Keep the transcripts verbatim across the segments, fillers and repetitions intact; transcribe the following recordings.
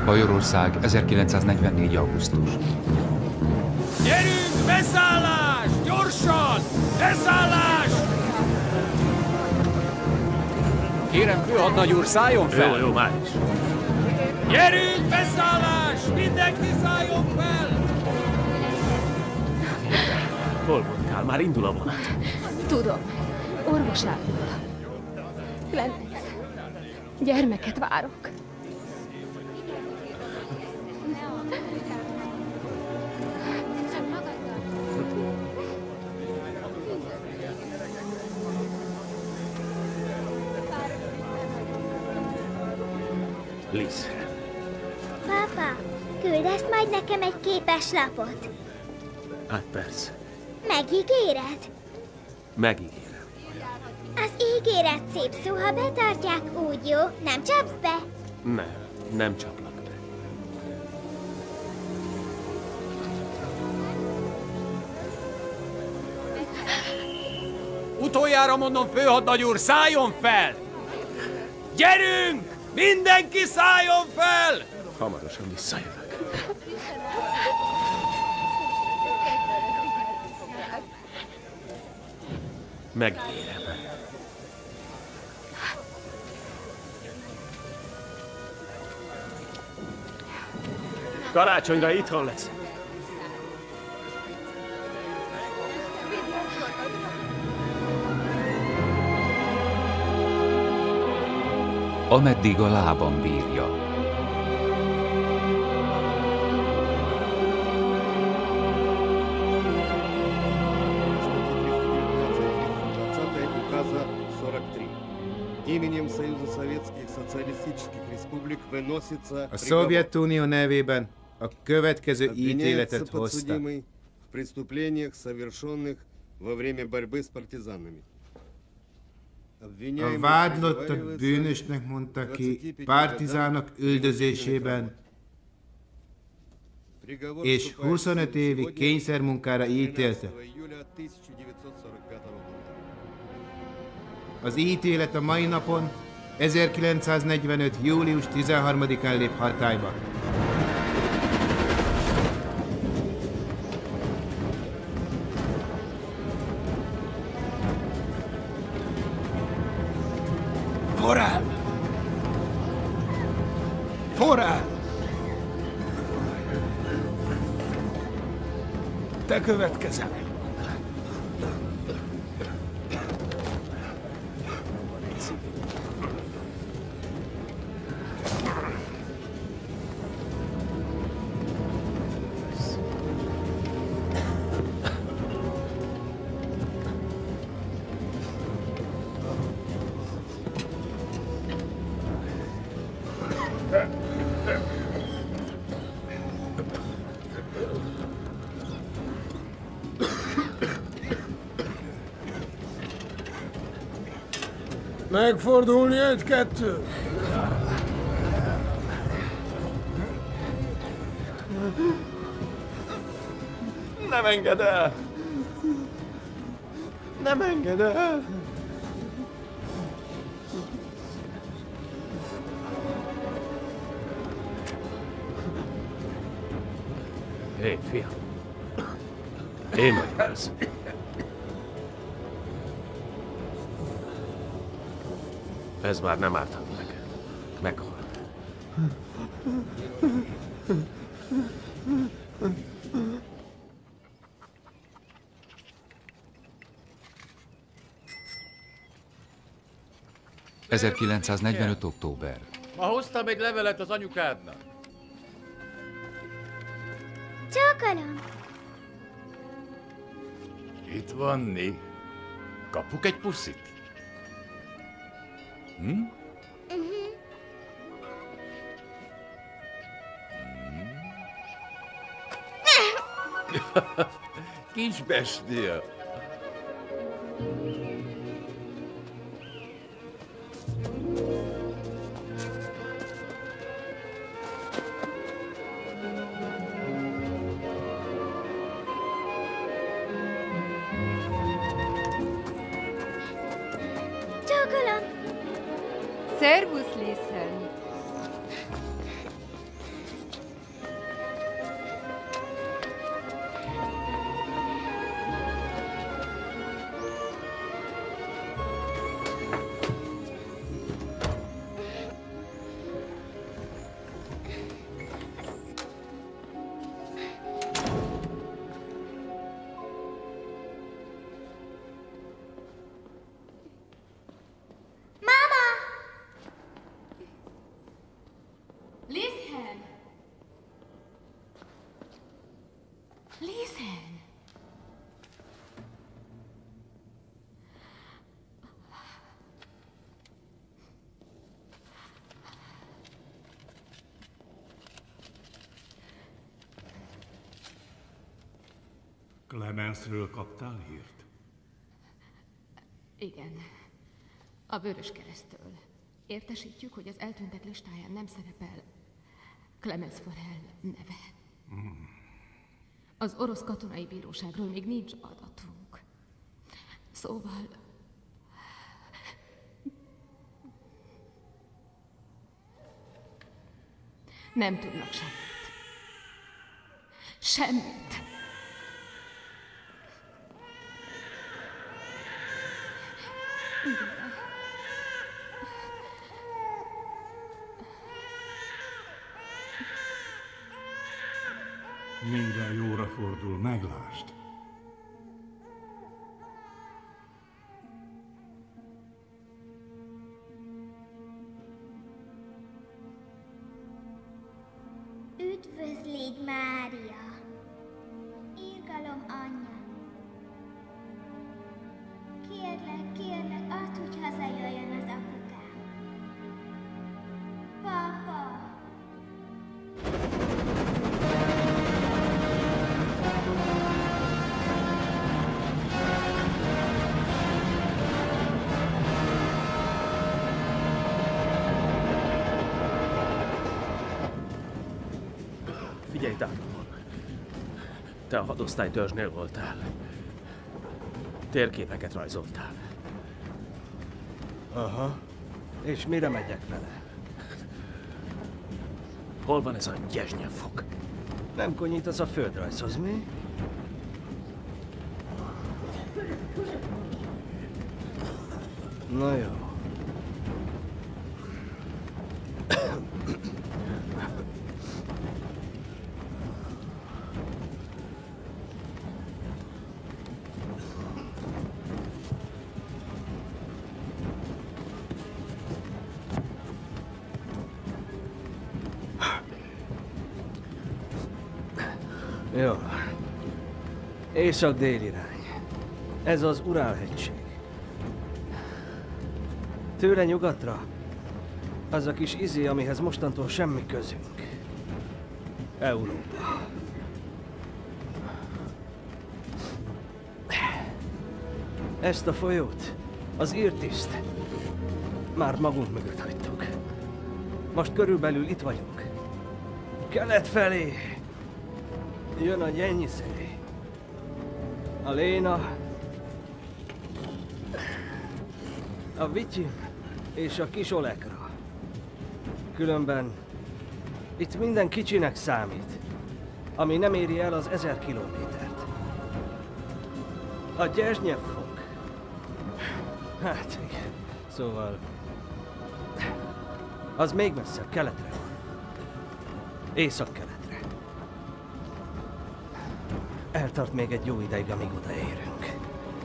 Bajorország, ezerkilencszáznegyvennégy. augusztus. Gyerünk, beszállás! Gyorsan! Beszállás! Kérem, főhadnagy úr, szálljon fel! Jó, jó, már is. Gyerünk, beszállás! Mindenki szálljon fel! Hol voltál? Már indul a vonat. Tudom. Orvos elmondta. Lennész. Gyermeket várok. Liz. Papa, küldesz majd nekem egy képeslapot? Hát persze. Megígéred? Megígérem. Az ígéret szép szó, ha betartják, úgy jó. Nem csapsz be? Nem, nem csaplak be. Utoljára mondom, főhadnagy úr, szálljon fel! Gyerünk! Mindenki szálljon fel! Hamarosan visszajövök. Megígérem. Karácsonyra itthon lesz. Ameddig a lábam bírja. A Szovjetunió nevében a következő ítéletet hozta. A vádlottat bűnösnek mondta ki partizánok üldözésében, és huszonöt évi kényszermunkára ítélte. Az ítélet a mai napon, ezerkilencszáznegyvenöt. július tizenharmadikán lép hatályba. Forrál! Forrál! Te következel. Megfordulni egy-kettő. Nem enged el! Nem enged el! Hé, fiam! Én vagyok az. Ez már nem árthat neked. Meghal. ezerkilencszáznegyvenöt. október. Ma hoztam egy levelet az anyukádnak. Csókolom. Itt van, Ni. Kapuk egy puszit? Hm? Uh-huh. Kis bestia. Csókolom. Szervusz, Lisen. Clemensről kaptál hírt? Igen. A Vörös Kereszttől. Értesítjük, hogy az eltűntek listáján nem szerepel Clemens Forel neve. Mm. Az orosz katonai bíróságról még nincs adatunk. Szóval... nem tudnak semmit. Semmit. Minden jóra fordul, meglásd. Üdvözlégy, Mária! Irgalom anyja! Kérlek, kérlek, add, hogy hazajöjjön az apukám. Papa! Figyelj, Dátumon! Te a hadosztály törzsnél voltál. Térképeket rajzoltál. Aha. És mire megyek vele? Hol van ez a Gyezsnyevfok? Nem konyítasz a földrajzhoz, mi? Na jó. Jó. Észak-dél irány. Ez az Urál-hegység. Tőle nyugatra az a kis izé, amihez mostantól semmi közünk. Európa. Ezt a folyót, az Irtiszt már magunk mögött hagytuk. Most körülbelül itt vagyunk. Kelet felé jön a Gyenyiszej, a Léna, a Vityim és a kis Olekra. Különben itt minden kicsinek számít, ami nem éri el az ezer kilométert. A Gyezsnyevfok. Hát igen, szóval az még messzebb, keletre van. Észak-keletre. Eltart még egy jó ideig, amíg odaérünk.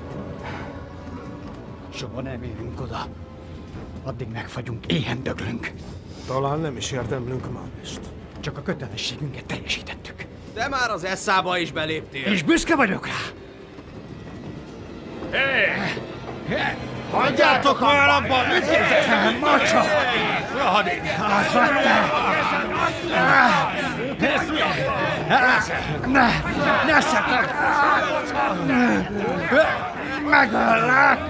Soha nem érünk oda. Addig megfagyunk, éhen döglünk. Talán nem is érdemlünk mást. Csak a kötelességünket teljesítettük. Te már az eszába is beléptél. És büszke vagyok rá. Hé! Hey! Hagyjátok már abban! Mit kezdett? Macsa! Rohadék! Ne! Ne szedek! Megöllek!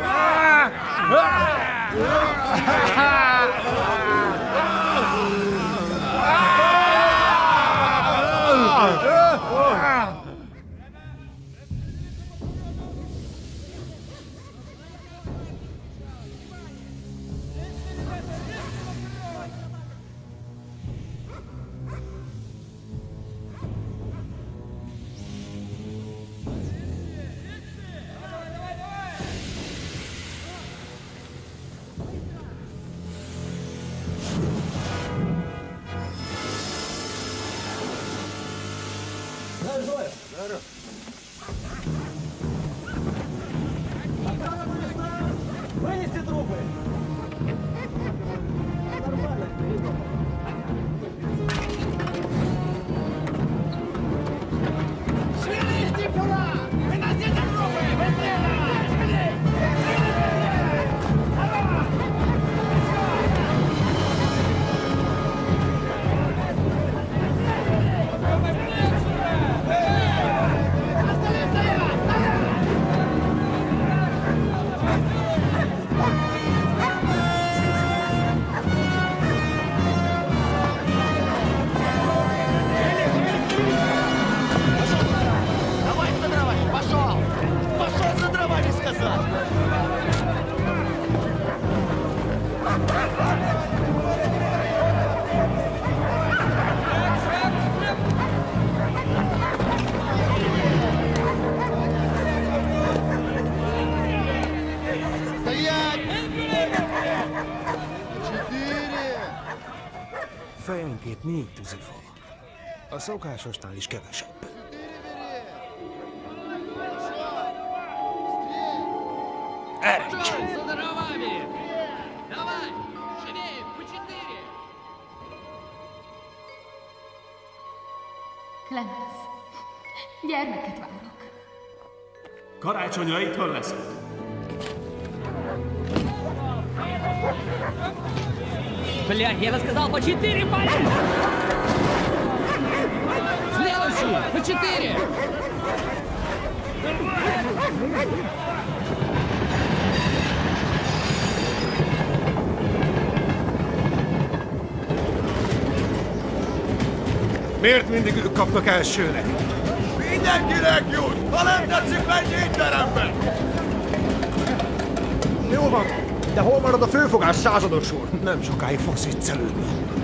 Вынеси трупы! Шевелись, диффура! Выносите трупы! Быстрее давай! Шевелись! Давай! Fejenként négy tűzifa. A szokásosnál is kevesebb. Eredj! Clemens, gyermeket várok. Karácsonyra itthon leszek. Блядь, я рассказал по четыре пальца! Следующий! По четыре! Miért mindig ők kapnak elsőnek? Mindenkinek jut! Ha nem tetszik, menj étterembe! Jó van, de hol marad a főfogás, százados úr? Nem sokáig fogsz viccelődni.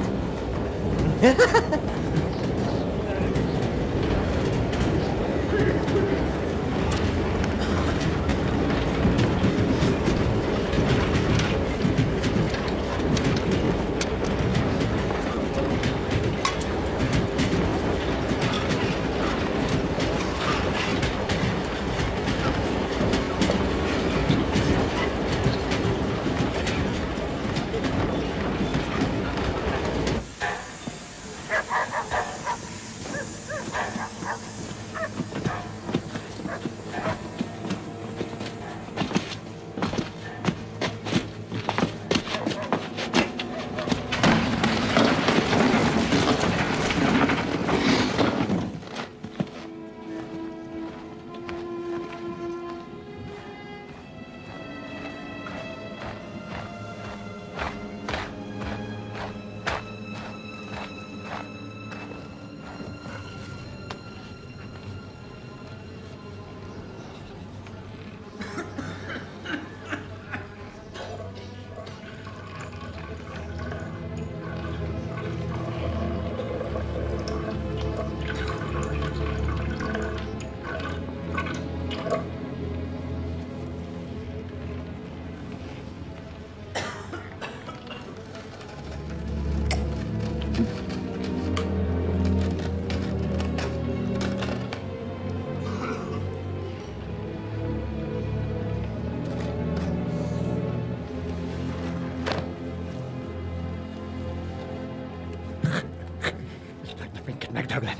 Megdögleni.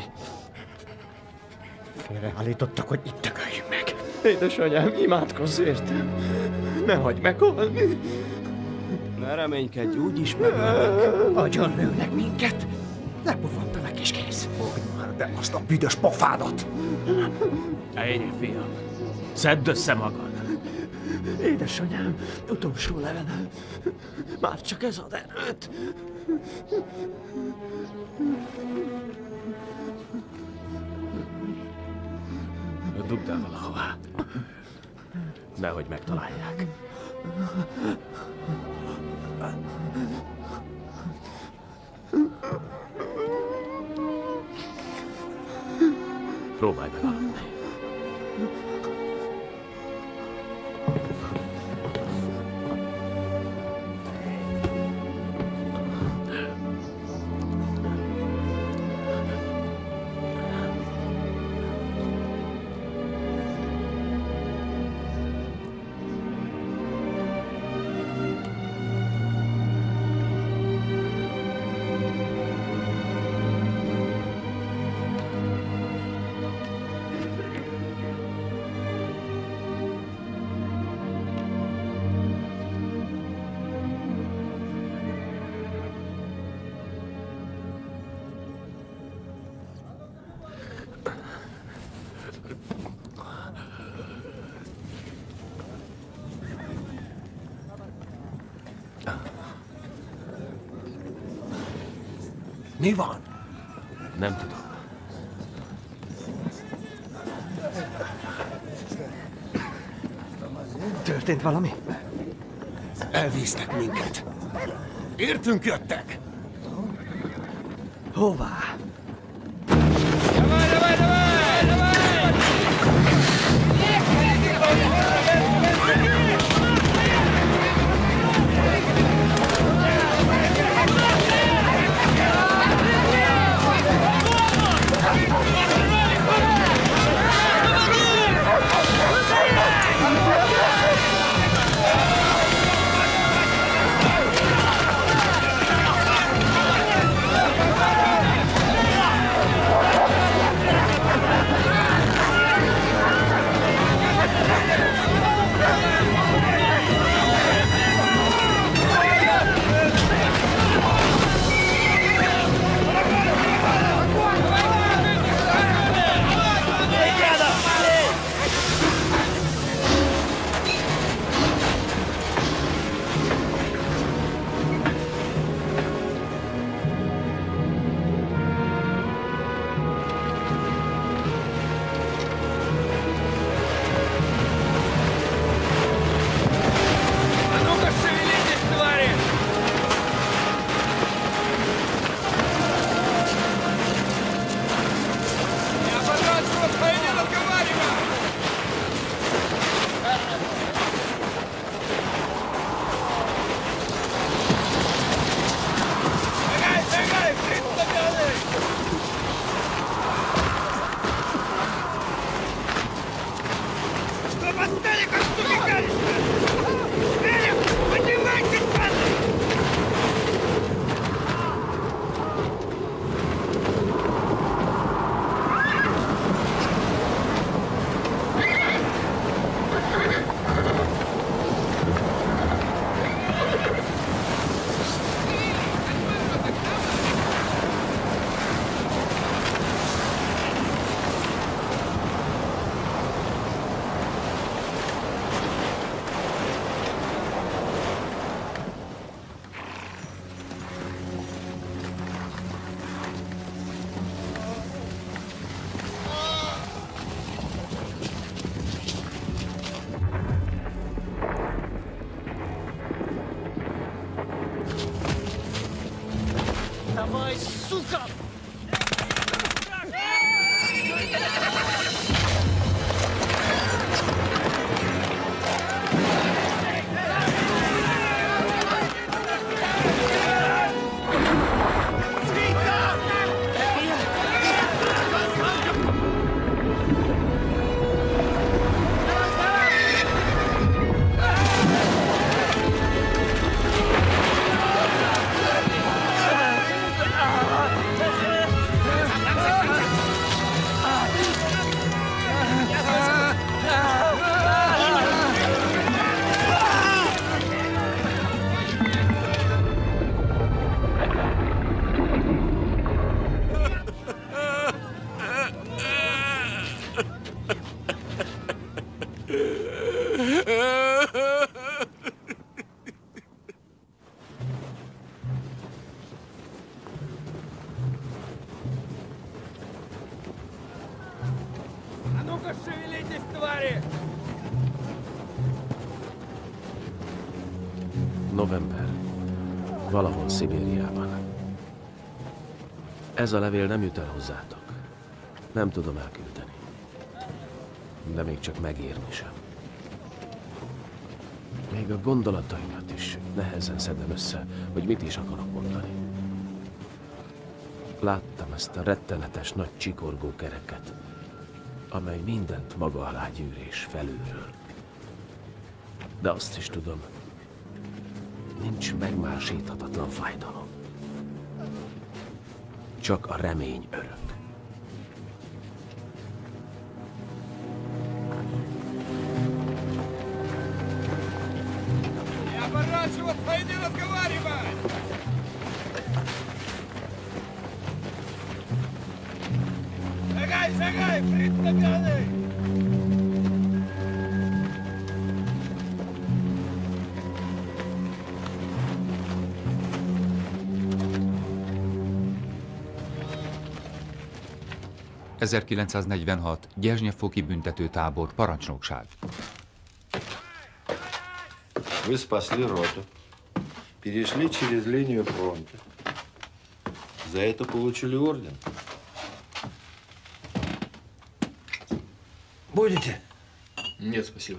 Félreállítottak, hogy itt dögöljünk meg. Édesanyám, imádkozz értem. Ne hagyd meghalni. Ne reménykedj, úgyis megölnek. Agyon lőnek minket. Lepufantanak és kész. Fogd már be azt a büdös pofádat. Ennyi, fiam. Szedd össze magad. Édesanyám, utolsó levelem. Már csak ez ad erőt. Dugd el valahová. Nehogy megtalálják. Próbálj meg aludni. Mi van? Nem tudom. Történt valami? Elvisznek minket. Értünk jöttek. Hová? Давай, давай, давай, давай! Давай, сука! А ну-ка шевелитесь, твари! November. Valahol Szibériában. Ez a levél nem jut el hozzátok. Nem tudom elküldeni. De még csak megírni sem. Még a gondolataimat is nehezen szedem össze, hogy mit is akarok mondani. Láttam ezt a rettenetes nagy csikorgó kereket, amely mindent maga alá gyűr és felülről. De azt is tudom, nincs megmásíthatatlan fájdalom. Csak a remény örök. Не оборачиваться и не разговаривать! Шагай, шагай, предлагай! ezerkilencszáznegyvenhat. Gyezsnyev-foki büntetőtábor, parancsnokság. Вы спасли роту, перешли через линию фронта. За это получили орден. Будете? Нет, спасибо.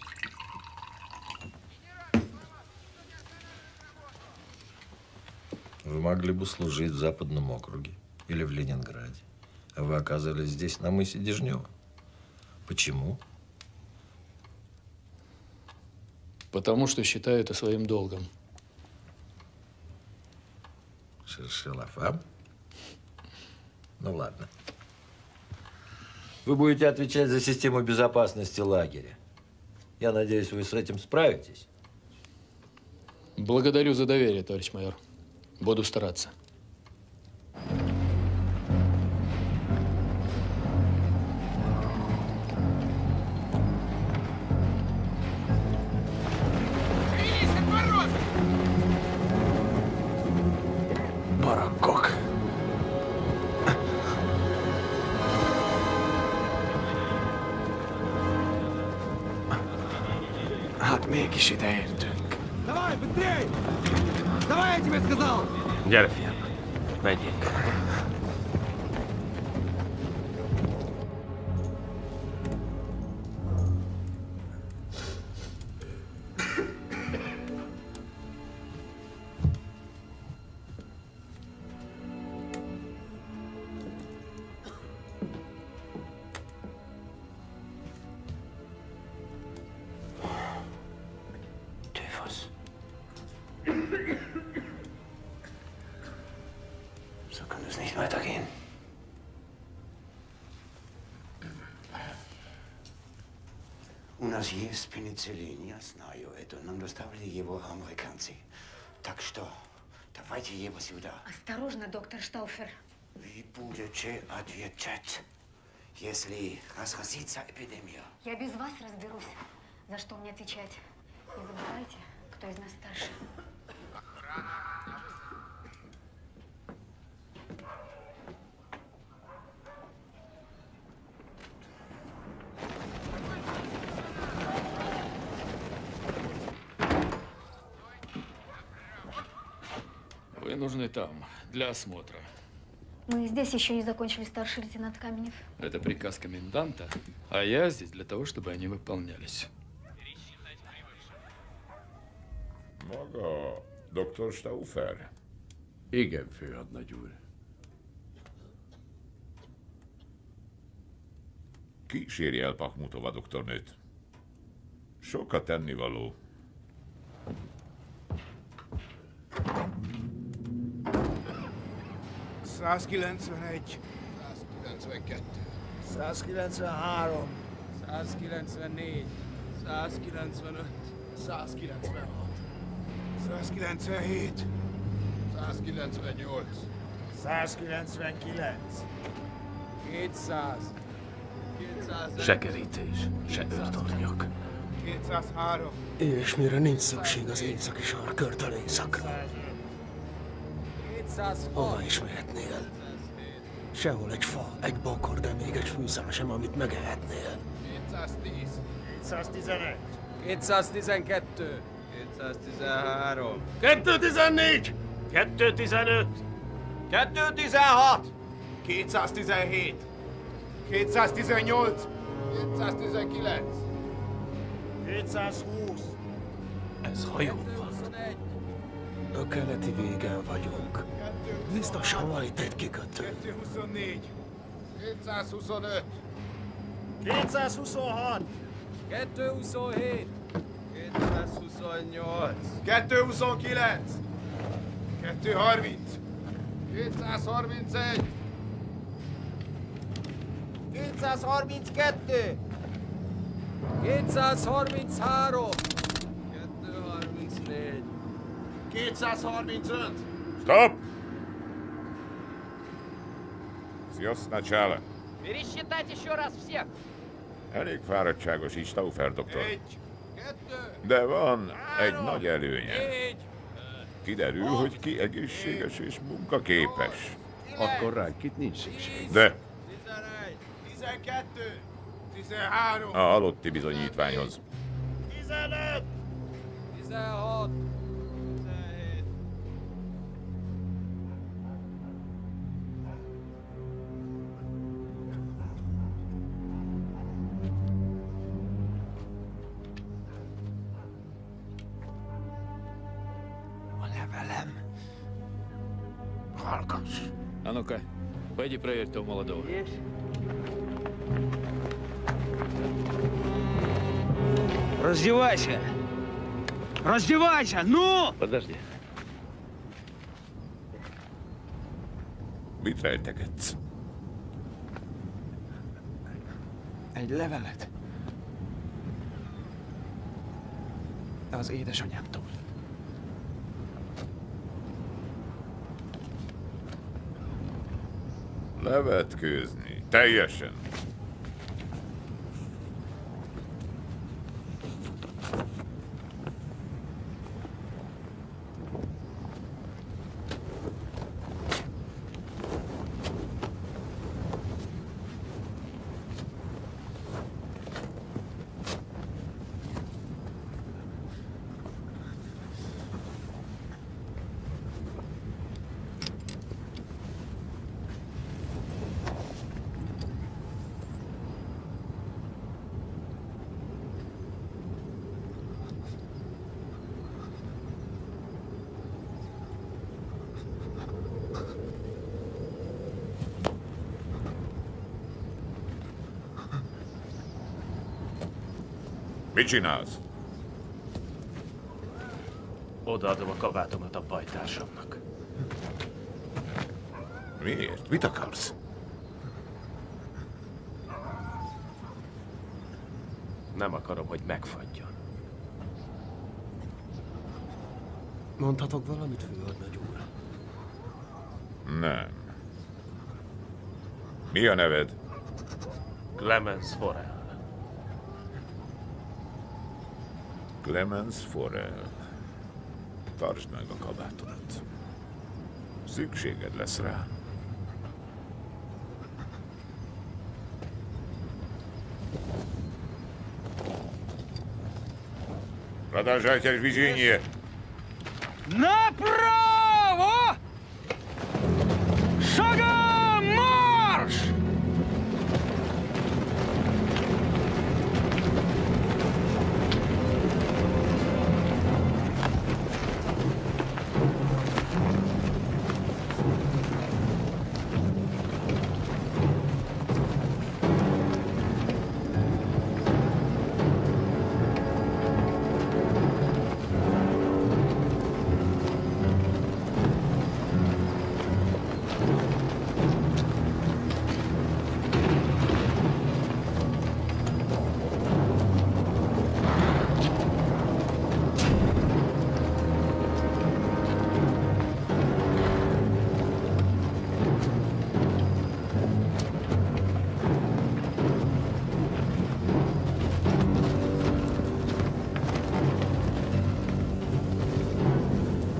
Вы могли бы служить в Западном округе или в Ленинграде. А вы оказались здесь, на мысе Дежнева. Почему? Потому что считаю это своим долгом. Шершелафам? Ну ладно. Вы будете отвечать за систему безопасности лагеря. Я надеюсь, вы с этим справитесь. Благодарю за доверие, товарищ майор. Буду стараться. Barakkok. Hát mégis ide értünk. Давай, быстрей! Давай, я тебе сказал! Gyere, fiam, menjünk. So kann es nicht weitergehen. У нас есть пенициллин, я знаю это. Нам доставили его американцы. Так что давайте его сюда. Осторожно, доктор Штауфер. Вы будете отвечать, если разразится эпидемия. Я без вас разберусь, за что мне отвечать. Не забывайте, кто из нас старше. Вы нужны там, для осмотра. Мы здесь еще не закончили, старший лейтенант Каменев. Это приказ коменданта, а я здесь для того, чтобы они выполнялись. Maga doktor Stauffer? Igen, főhadnagy úr. Kísérje el Pakhmutova doktornőt. Sokat tennivaló. százkilencvenegy. százkilencvenkettő. százkilencvenhárom. százkilencvennégy. százkilencvenöt. százkilencvenhat. százkilencvenhét. százkilencvennyolc. százkilencvenkilenc. kétszáz. Se kerítés, se őrtornyok. kétszázhárom. Ilyesmire nincs szükség az északi sarkörtől északra. Hova is mehetnél? Sehol egy fa, egy bokor, de még egy fűszál sem, amit megehetnél. kétszáztíz. kétszáztizenegy. kétszáztizenkettő. kétszáztizenhárom. kétszáztizennégy! kétszáztizenöt! kétszáztizenhat. kétszáztizenhét. kétszáztizennyolc. kétszáztizenkilenc. kétszázhúsz. Ez hajó volt. A keleti végen vagyunk. Biztosan van itt egy kikötő. kétszázhuszonnégy. kétszázhuszonöt. kétszázhuszonhat. kétszázhuszonhét. kétszázhuszonnyolc. kétszázhuszonkilenc. kétszázharminc. kétszázharmincegy. kétszázharminckettő. kétszázharminchárom. kétszázharmincnégy. kétszázharmincöt. Stop! Все сначала. Пересчитать еще раз всех. Elég fáradtságos így, Stauffer doktor. Egy. Kettő. De van egy nagy előnye. Négy. Kiderül, hogy ki egészséges és munkaképes. Akkor ránk itt nincs szükség. De tizenegy. tizenkettő. tizenhárom. a halotti bizonyítványhoz. tizenöt. tizenhat. tizenhét. A levelem. Hallgass. А ну-ка, пойди проверь того молодого. Раздевайся! Раздевайся! Ну! Подожди. Mit rejtegetsz? Egy levelet. Az édesanyámtól. Levetkőzni. Teljesen. Mit csinálsz? Odaadom a kabátomat a pajtársamnak. Miért? Mit akarsz? Nem akarom, hogy megfagyjon. Mondhatok valamit, főhadnagy úr? Nem. Mi a neved? Clemens Forel. Clemens Forel. Tartsd meg a kabátodat. Szükséged lesz rá. Продолжайте движение. Направо!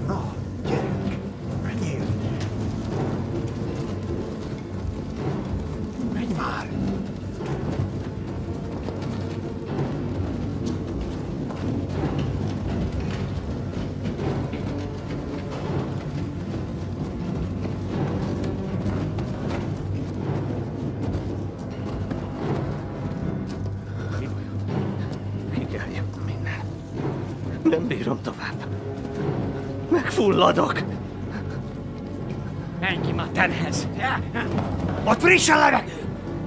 Na, gyerünk, menjél! Menj már! Figyeljem minden. Nem bírom tovább. Megfulladok! Menj ki már terhez! Ott friss a levegő!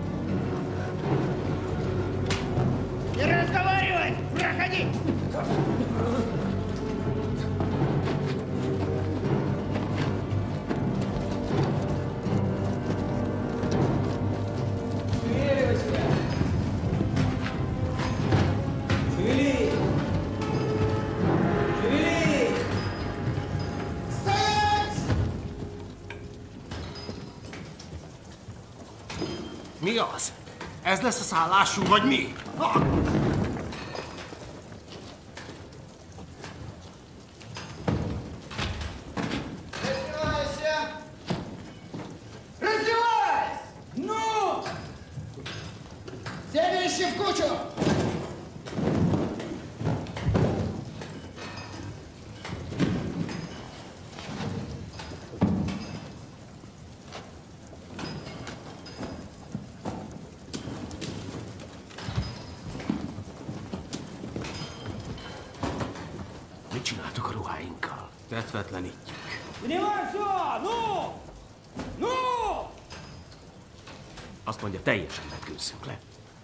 Не разговаривай! Проходи! Шевели! Шевели! Стоять! Mi az? Ez lesz a szállásunk, vagy mi? Раздевайся! Раздевайся! Ну! Все вещи в кучу! Mit csináltuk a ruháinkkal? Tetvetlenítjük. Снимай все! Ну! Ну! Azt mondja, teljesen megkőzzünk le.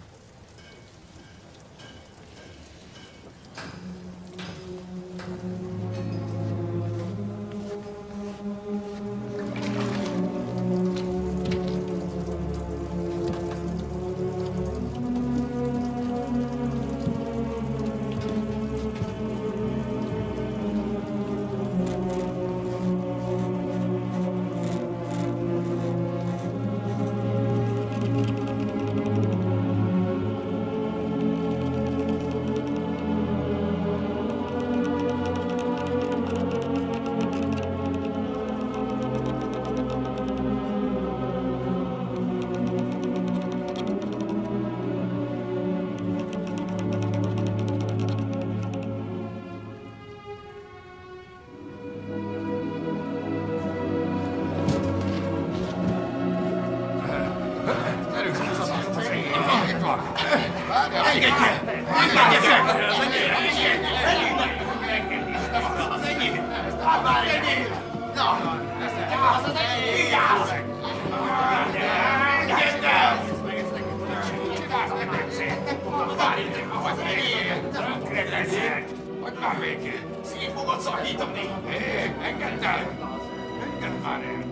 Hagyd már végén! Szét fogod szakítani! Hé, engedd el! Engedd már el!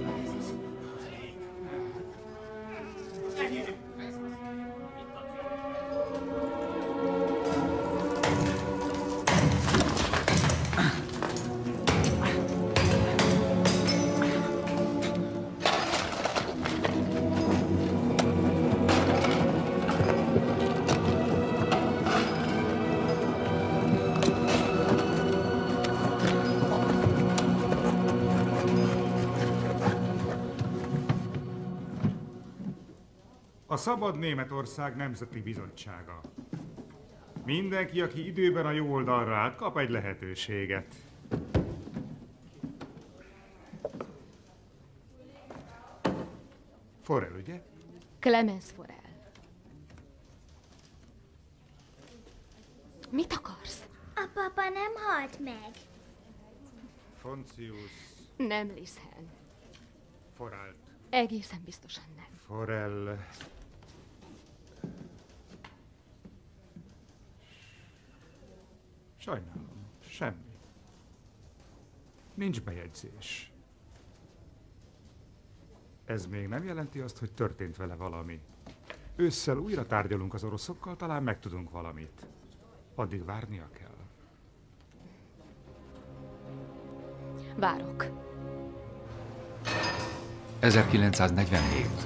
A Szabad Németország Nemzeti Bizottsága. Mindenki, aki időben a jó oldalra állt, kap egy lehetőséget. Forel, ugye? Clemens Forel. Mit akarsz? A papa nem halt meg. Foncius. Nem Lishen. Foralt. Egészen biztosan nem. Forel. Sajnálom, semmi. Nincs bejegyzés. Ez még nem jelenti azt, hogy történt vele valami. Ősszel újra tárgyalunk az oroszokkal, talán megtudunk valamit. Addig várnia kell. Várok. ezerkilencszáznegyvenhét.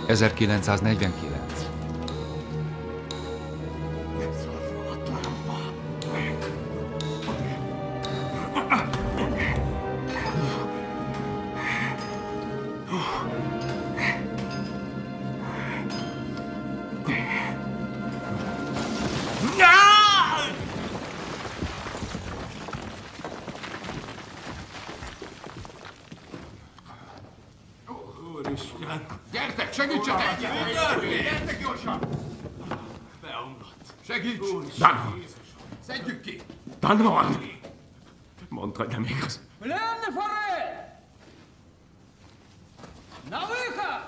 ezerkilencszáznegyvenkilenc. Gyertek, segítsetek! Gyertek gyorsan! Beomlott. Segíts! Dan! Szedjük ki! Danman! Mondd, hogy nem igaz. Leanne Farrell! Na выход!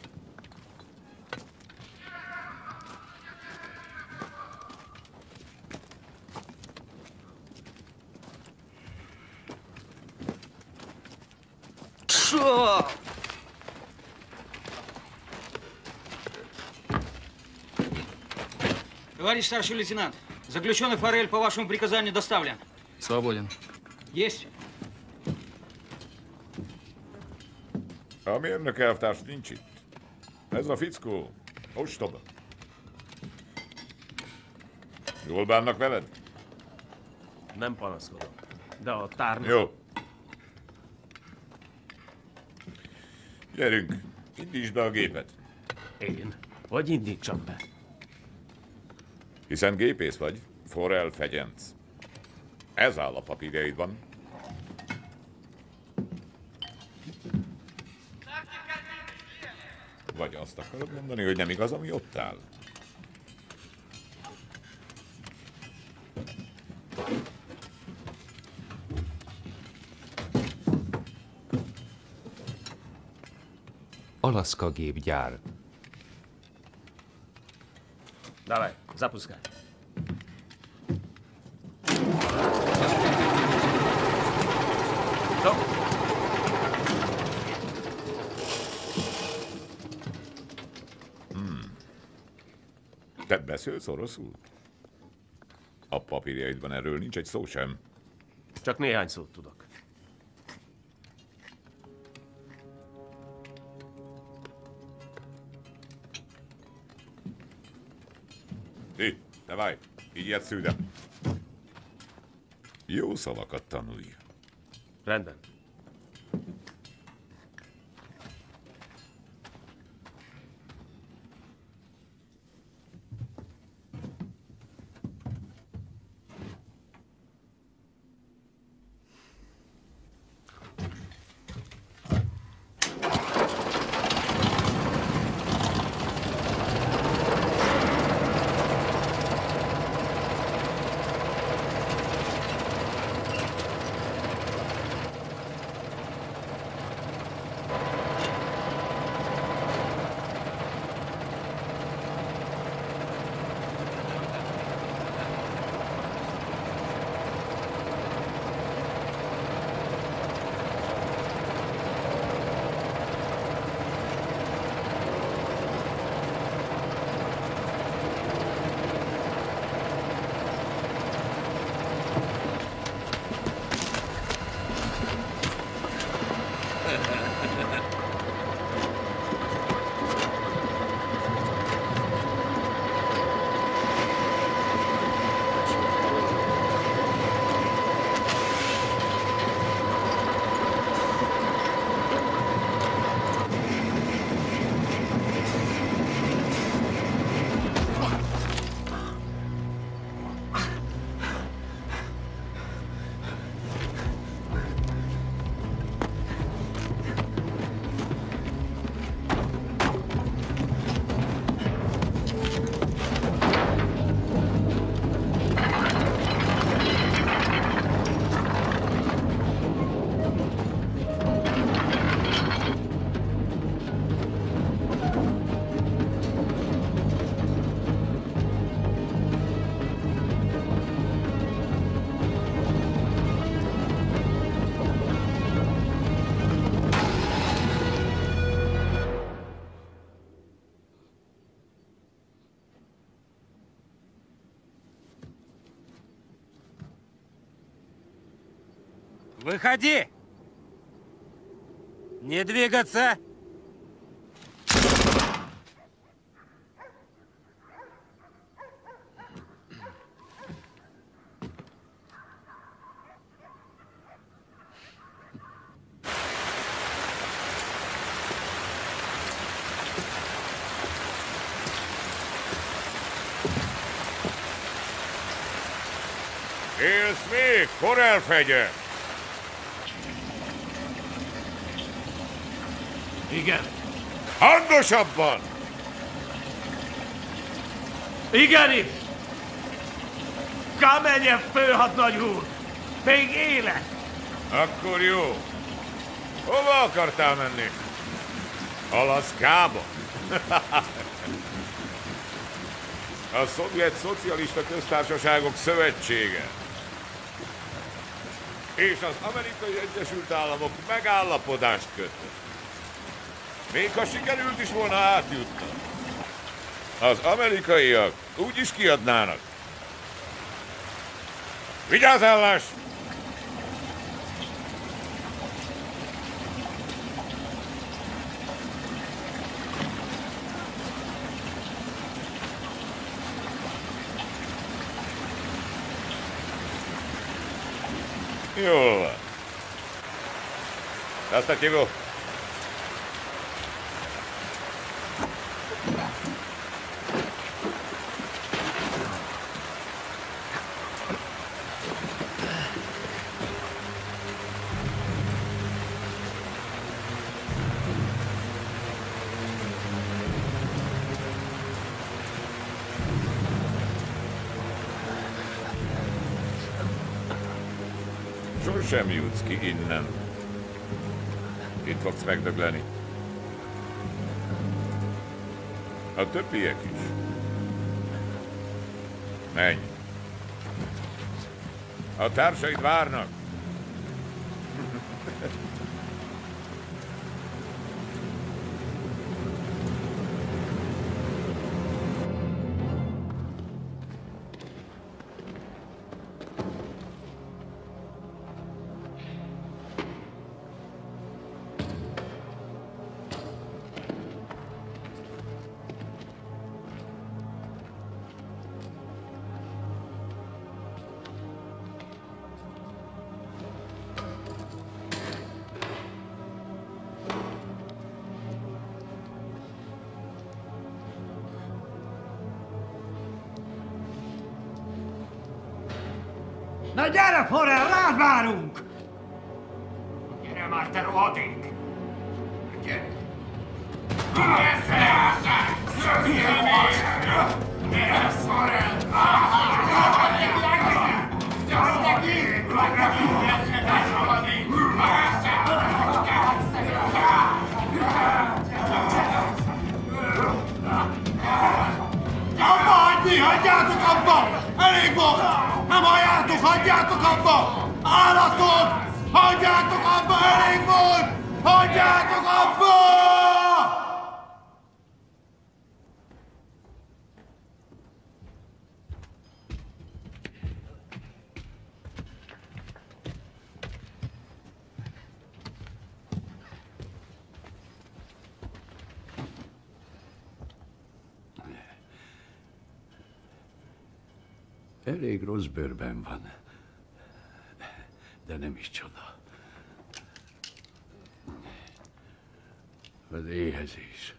Товарищ старший лейтенант, заключенный Форель по вашему приказанию доставлен. Свободен. Есть. A mérnök elvtárs nincs itt. Ez a fickó ostoba. Jól bánnak veled? Nem panaszkodom. De a tárnak... Jó. Gyerünk, indítsd be a gépet. Én? Hogy indítsam be? Hiszen gépész vagy, Forrell Fegyenc. Ez áll a papírjaidban. Vagy azt akarod mondani, hogy nem igaz, ami ott áll? Alaszka gépgyár. Давай, запускай. Стоп! Hmm. Te beszélsz oroszul? A papírjaidban erről nincs egy szó sem. Csak néhány szót tudok. Hé, давай, иди отсюда. Jó szavakat tanulj. Rendben. Выходи! Не двигаться! Élsz még, Forel fegye! Igen. Hangosabban! Igenis! Kamenyev főhadnagy úr! Még élet! Akkor jó. Hova akartál menni? Alaszkába? A Szovjet Szocialista Köztársaságok Szövetsége és az Amerikai Egyesült Államok megállapodást kötött. Még ha sikerült is volna átjutni, az amerikaiak úgy is kiadnának. Vigyázállás! Jól van. Достатívó. Sosem jutsz ki innen. Itt fogsz megdögleni. A többiek is. Menj. A társaid várnak. Na gyere, Forel, rád várunk! Gyere már, te rohadék! Gyere! Gyere, Forel! Abba hagyni! Hagyjátok abba! Elég volt! Nem halljátok! Hagyjátok abba! Állatok! Hagyjátok abba! Elég volt! Hagyjátok abba! Elég rossz bőrben van, de nem is csoda. Az éhezés.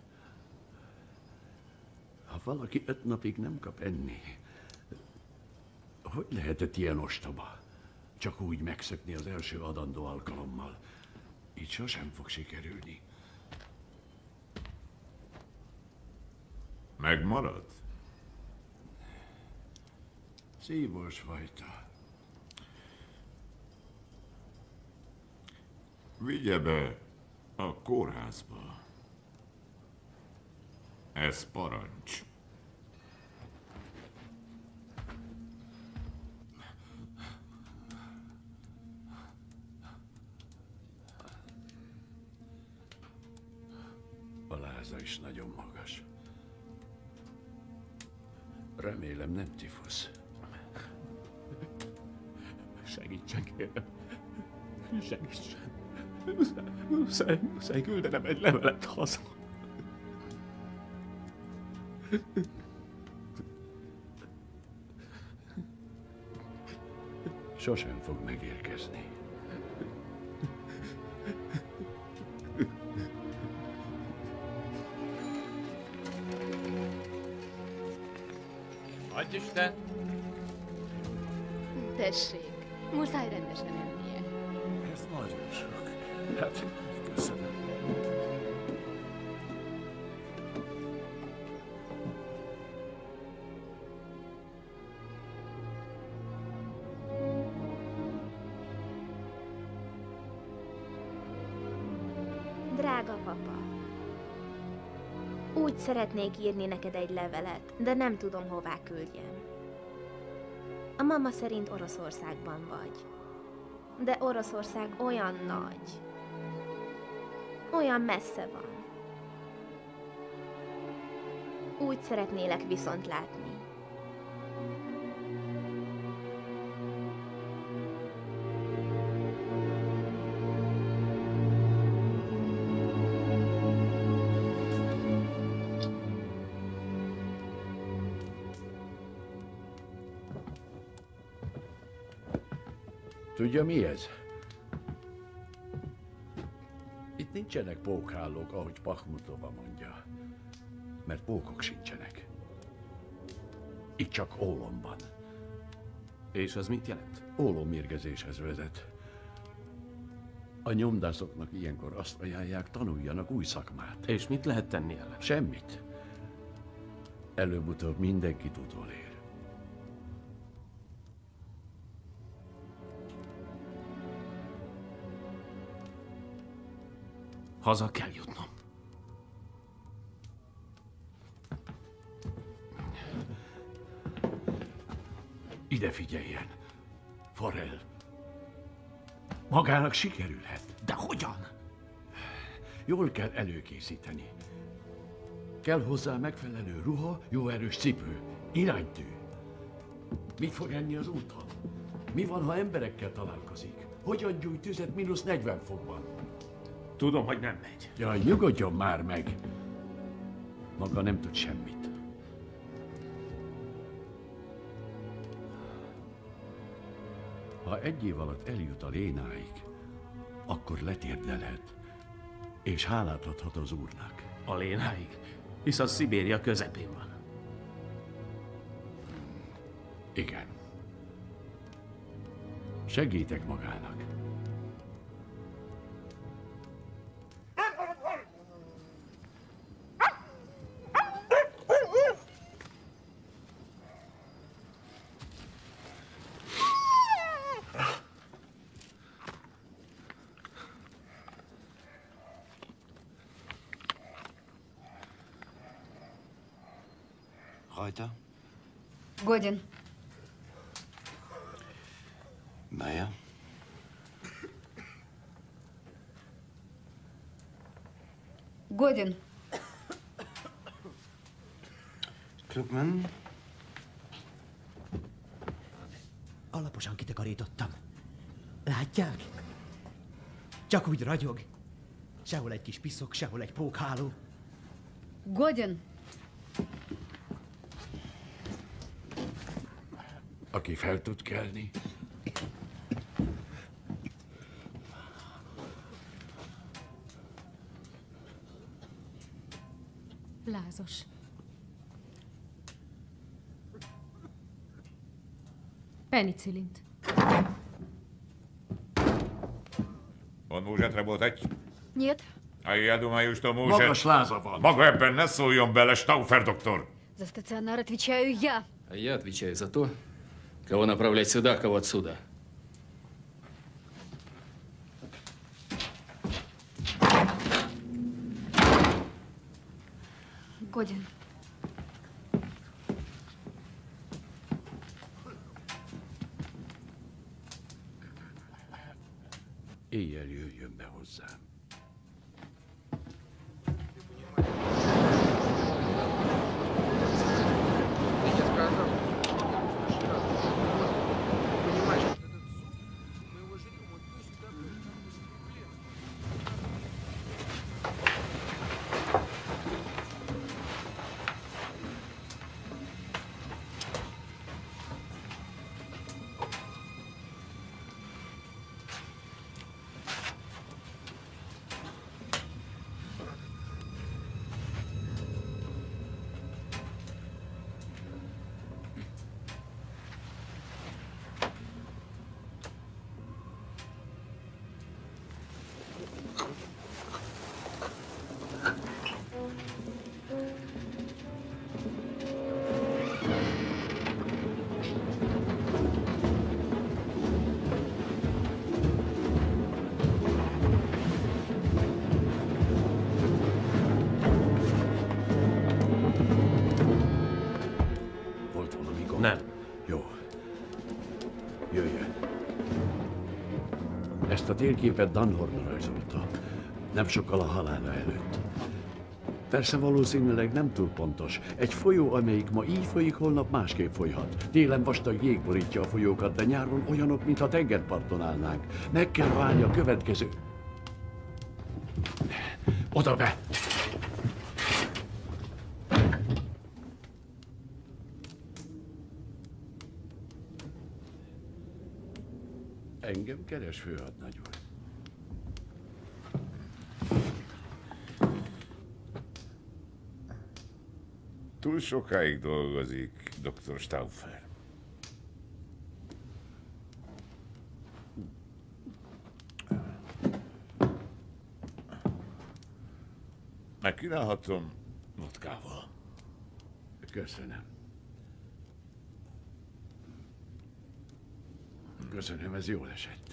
Ha valaki öt napig nem kap enni, hogy lehetett ilyen ostoba? Csak úgy megszökni az első adandó alkalommal. Így sosem fog sikerülni. Megmarad? Szívós fajta. Vigye be a kórházba. Ez parancs. A láza is nagyon magas. Remélem nem tifusz. Segítsen, kérem. Segítsen. Muszáj, muszáj, muszáj küldenem egy levelet haza. Sosem fog megérkezni. Adj Isten! Tessék, muszáj rendesen ennie. Ez nagyon sok. Hát, köszönöm. Drága papa, úgy szeretnék írni neked egy levelet, de nem tudom, hová küldjem. A mama szerint Oroszországban vagy. De Oroszország olyan nagy. Olyan messze van. Úgy szeretnélek viszont látni. Tudja, mi ez? Itt nincsenek pókhálók, ahogy Pachmutova mondja. Mert pókok sincsenek. Itt csak ólom van. És az mit jelent? Ólommérgezéshez vezet. A nyomdászoknak ilyenkor azt ajánlják, tanuljanak új szakmát. És mit lehet tenni ellen? Semmit. Előbb-utóbb mindenkit utolér. Haza kell jutnom. Ide figyeljen, Forel. Magának sikerülhet. De hogyan? Jól kell előkészíteni. Kell hozzá megfelelő ruha, jó erős cipő, iránytű. Mit fog enni az úton? Mi van, ha emberekkel találkozik? Hogyan gyújt tüzet mínusz negyven fokban? Tudom, hogy nem megy. Jaj, nyugodjon már meg! Maga nem tud semmit. Ha egy év alatt eljut a Lénáig, akkor letérdelhet, és hálát adhat az úrnak. A Lénáig? Hisz az Szibéria közepén van. Igen. Segítek magának. Reuter? Годин. Meier? Годин. Klugman? Alaposan kitakarítottam. Látják? Csak úgy ragyog. Sehol egy kis piszok, sehol egy pókháló. Годин. Aki fel tud kelni. Lázos. Penicillint. On může работать? Нет. А я думаю, что может... Magas láza van. Maga ebben ne szóljon bele, Stauffer doktor. За стационар отвечаю я. А я отвечаю за то, кого направлять сюда, кого отсюда. Годин. Éjjel jöjjön be hozzám. Jöjjön. Ezt a térképet Dunhorn rajzolta. Nem sokkal a halála előtt. Persze valószínűleg nem túl pontos. Egy folyó, amelyik ma így folyik, holnap másképp folyhat. Télen vastag jég borítja a folyókat, de nyáron olyanok, mintha tengerparton állnánk. Meg kell várni a következő... Oda be! Engem keres, főhadnagy úr. Túl sokáig dolgozik, doktor Stauffer. Megkínálhatom vodkával. Köszönöm. Köszönöm, ez jól esett.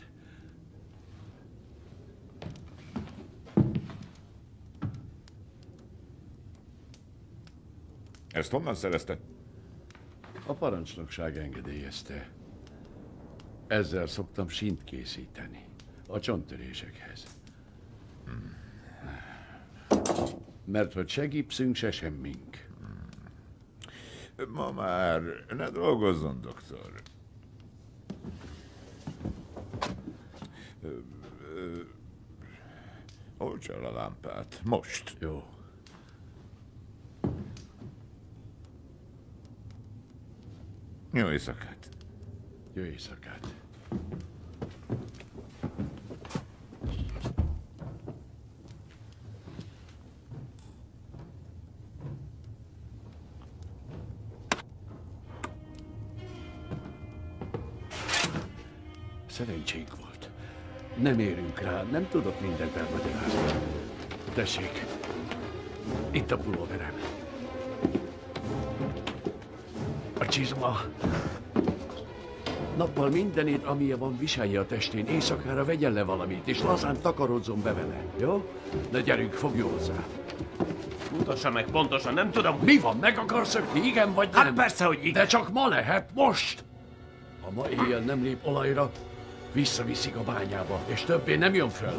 Ezt honnan szerezted? A parancsnokság engedélyezte. Ezzel szoktam sínt készíteni. A csonttörésekhez. Hmm. Mert hogy se gipszünk, se semmink. Hmm. Ma már ne dolgozzon, doktor. Olts el a lámpát. Most. Jó. Jó éjszakát. Jó éjszakát. Szerencsénk volt. Nem érünk rá, nem tudok mindent elmagyarázni. Tessék, itt a pulóverem. A csizma. Nappal mindenét, amilyen van, viselje a testén, éjszakára vegyen le valamit, és lazán takarodzon be vele, jó? De gyerünk, fogj hozzá. Mutassa meg pontosan, nem tudom. Mi van, meg akarsz szökni, igen vagy nem? Hát persze, hogy igen. De csak ma lehet, most! Ha ma éjjel nem lép olajra, visszaviszik a bányába, és többé nem jön föl.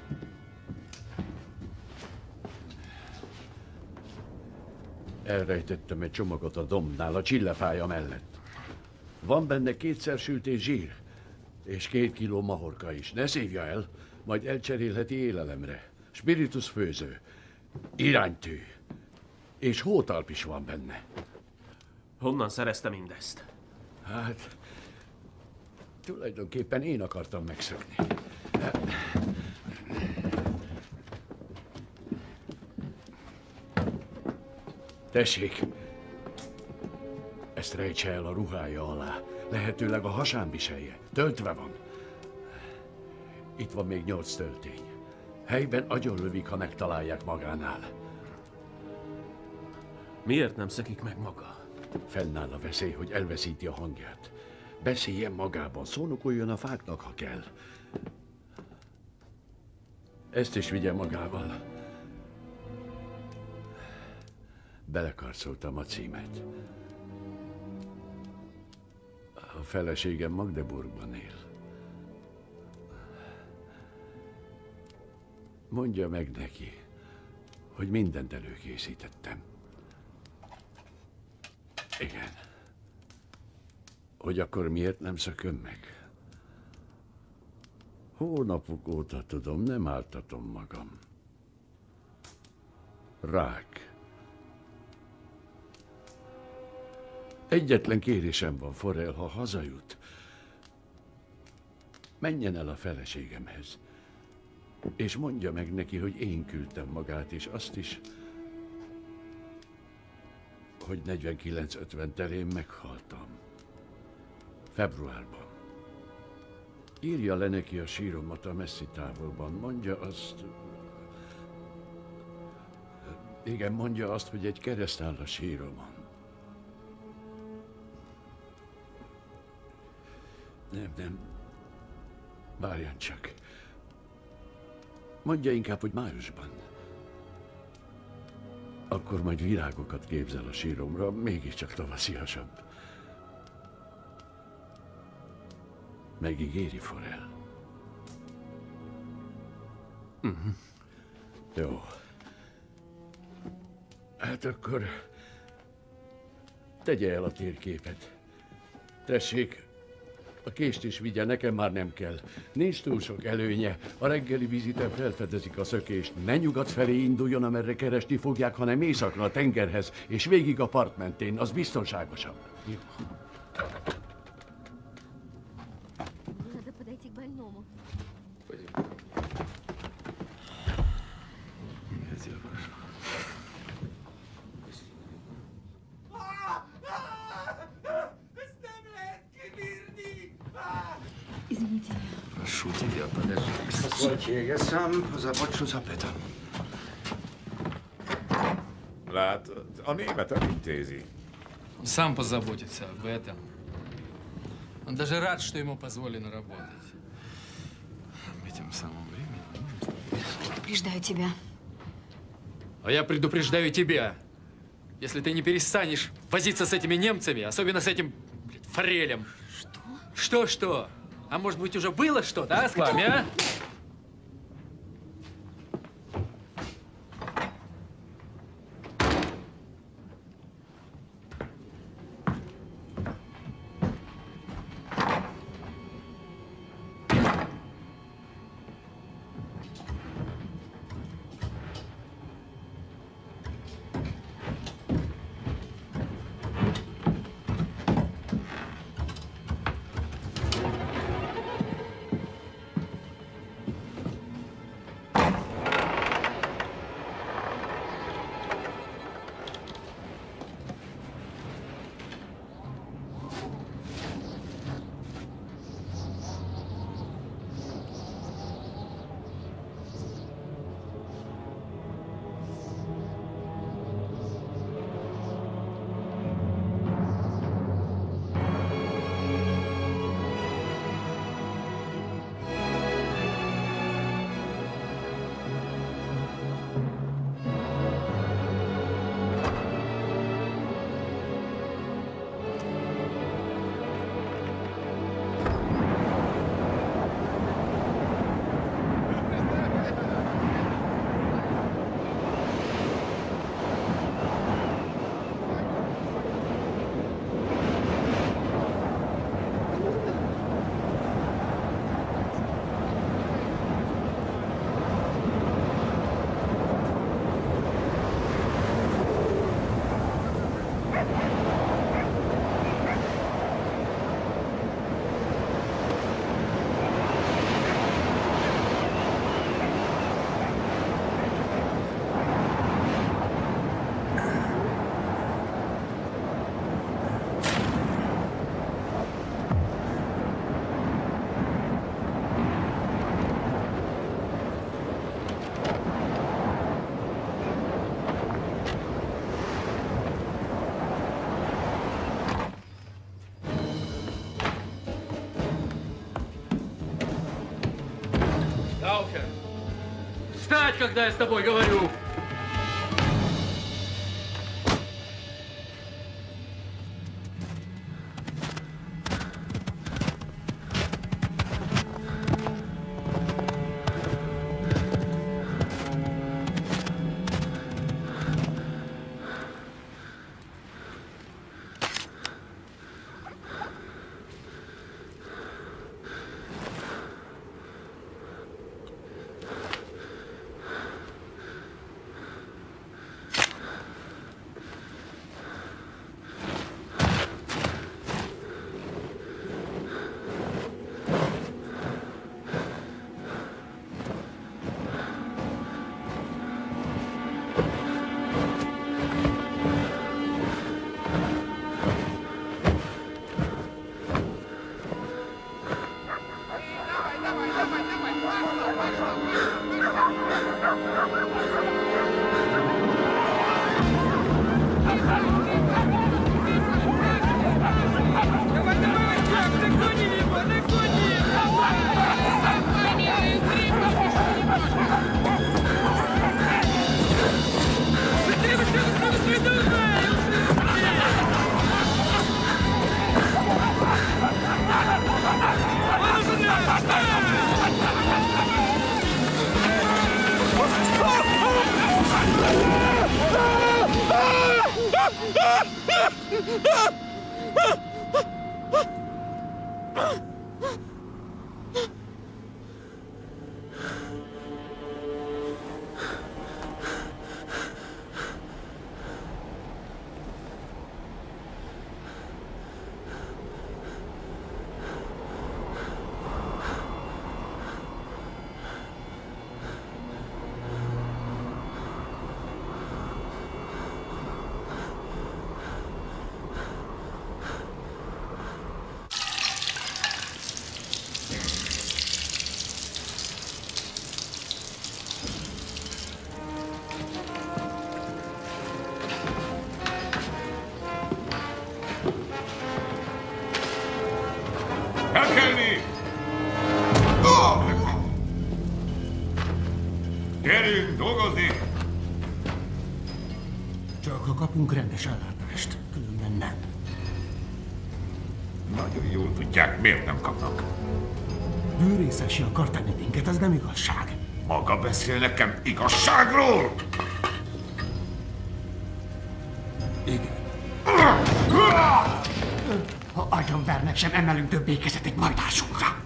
Elrejtettem egy csomagot a dombnál, a csillepálya mellett. Van benne kétszer sültés zsír, és két kiló mahorka is. Ne szívja el, majd elcserélheti élelemre. Spiritus főző, iránytű, és hótalp is van benne. Honnan szerezte mindezt? Hát, tulajdonképpen én akartam megszökni. Tessék, ezt rejtse el a ruhája alá. Lehetőleg a hasán viselje. Töltve van. Itt van még nyolc töltény. Helyben agyonlövik, ha megtalálják magánál. Miért nem szökik meg maga? Fennáll a veszély, hogy elveszíti a hangját. Beszéljen magában, szónokoljon a fáknak, ha kell. Ezt is vigye magával. Belekarcoltam a címet. A feleségem Magdeburgban él. Mondja meg neki, hogy mindent előkészítettem. Igen. Hogy akkor miért nem szököm meg? Hónapok óta tudom, nem áltatom magam. Rák. Egyetlen kérésem van, Forel, ha hazajut. Menjen el a feleségemhez, és mondja meg neki, hogy én küldtem magát, és azt is, hogy negyvenkilenc ötven terén meghaltam. Februárban. Írja le neki a síromat a messzi távolban. Mondja azt... Igen, mondja azt, hogy egy kereszt áll a síromon. Nem, nem. Várjan csak. Mondja inkább, hogy májusban. Akkor majd virágokat képzel a síromra, mégiscsak tavasziasabb. Megígéri, Forel? Uh-huh. Jó. Hát akkor tegye el a térképet. Tessék, a kést is vigye, nekem már nem kell. Nincs túl sok előnye. A reggeli viziten felfedezik a szökést. Ne nyugat felé induljon, amerre keresni fogják, hanem északra a tengerhez, és végig a part mentén. Az biztonságosabb. Jó. Надо подойти к больному. Я тебя прошу. Извините. Прошу тебя, подожди. Позвольте, я сам позабочусь об этом. Látod, a német elintézi. Он сам позаботится об этом. Он даже рад, что ему позволено работать. В этом самом времени. Предупреждаю тебя. А я предупреждаю тебя. Если ты не перестанешь возиться с этими немцами, особенно с этим, блядь, Форелем. Что? Что-что? А может быть, уже было что-то, а, с вами, а? Встать, когда я с тобой говорю! Elkelni! Gyerünk, dolgozni! Csak ha kapunk rendes ellátást, különben nem. Nagyon jól tudják, miért nem kapnak. Bűrészesi akar tenni minket, ez nem igazság. Maga beszél nekem igazságról? Igen. Ha agyonvernek, sem emelünk több békezet egy majdásunkra.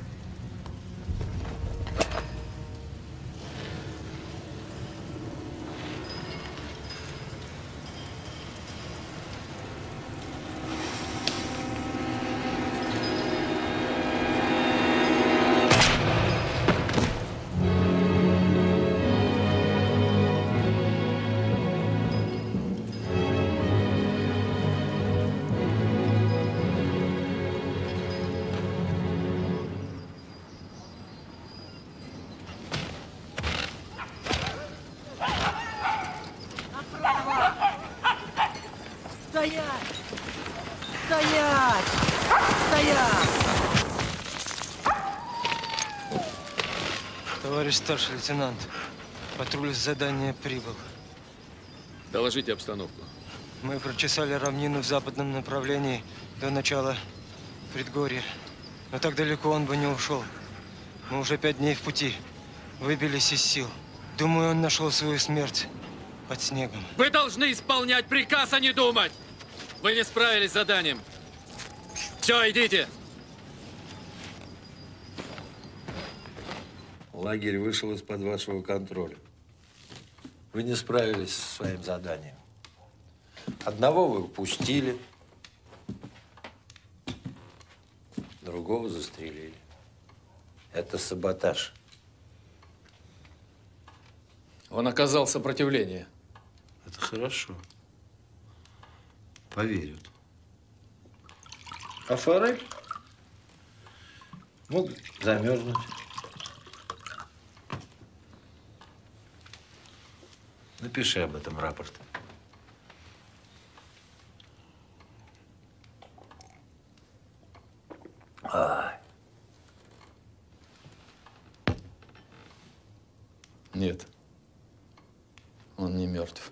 Стоять! Стоять! Стоять! Товарищ старший лейтенант, патруль с задания прибыл. Доложите обстановку. Мы прочесали равнину в западном направлении до начала предгорья. Но так далеко он бы не ушел. Мы уже пять дней в пути. Выбились из сил. Думаю, он нашел свою смерть под снегом. Вы должны исполнять приказ, а не думать! Вы не справились с заданием. Все, идите! Лагерь вышел из-под вашего контроля. Вы не справились со своим заданием. Одного вы упустили, другого застрелили. Это саботаж. Он оказал сопротивление. Это хорошо. Поверят. А Форель мог замерзнуть. Напиши об этом рапорт. А. Нет. Он не мертв.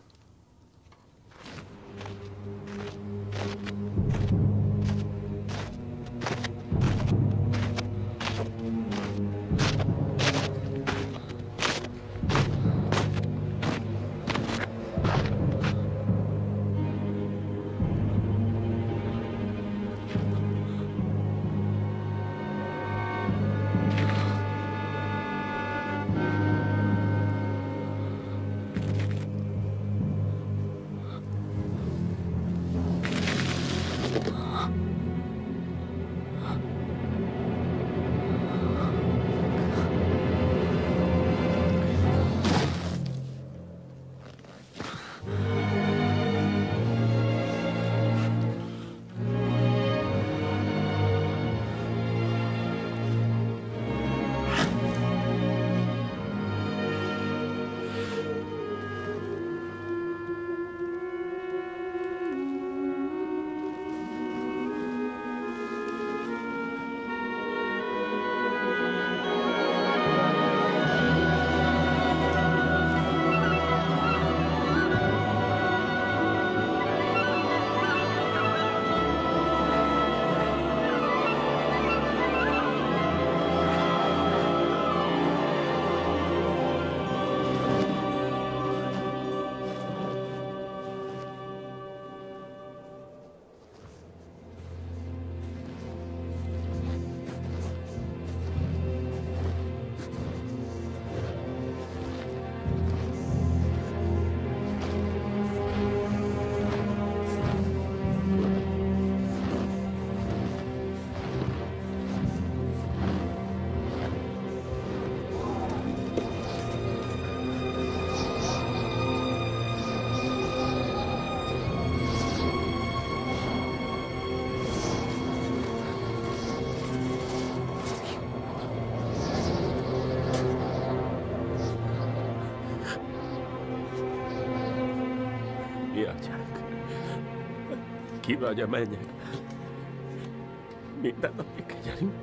Ki vagy a mennyek? Minden napi kenyerünk.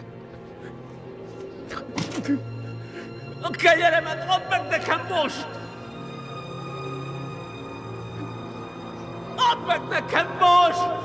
A kenyeremet add meg nekem most! Add meg nekem most!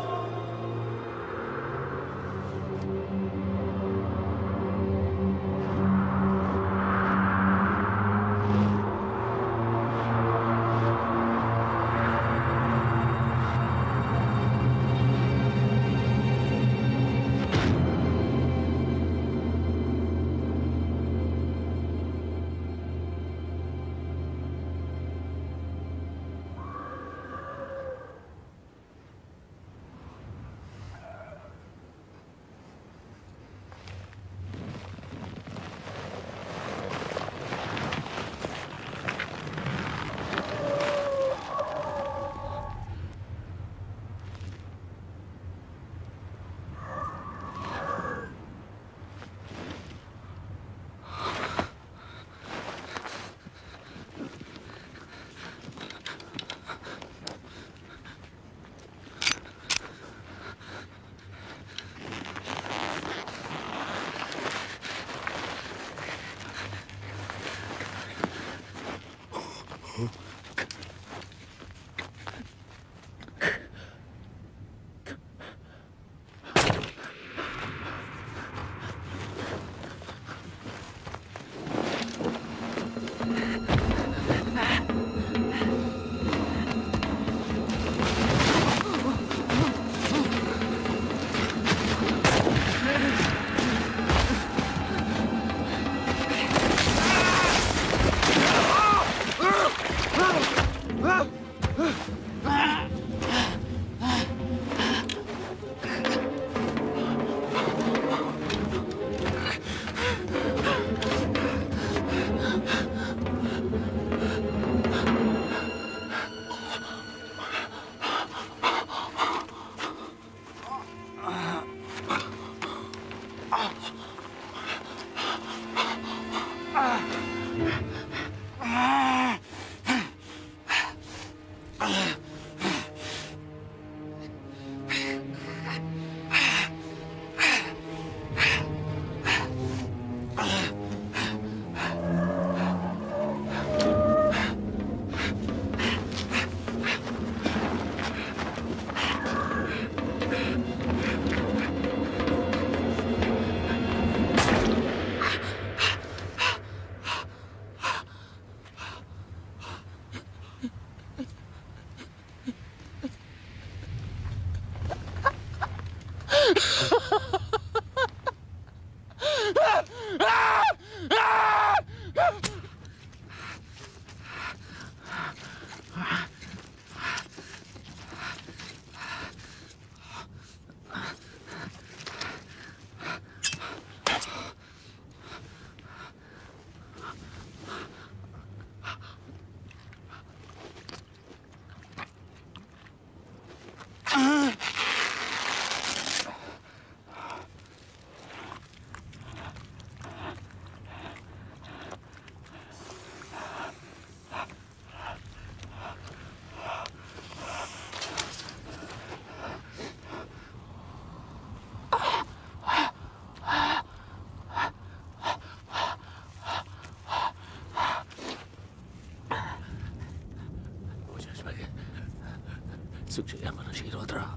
Szükségem van a zsírodra.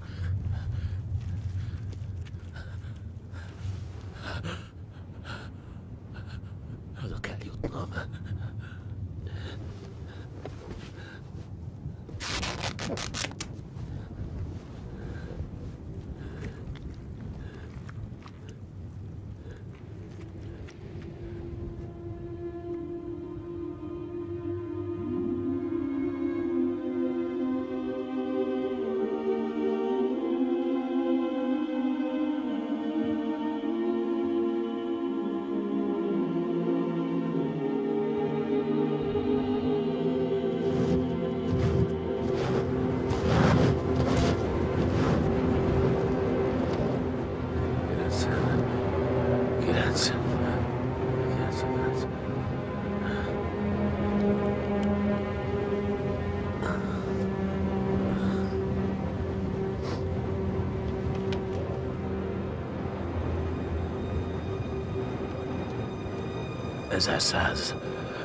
Oda kell jutnom. ezerszáz.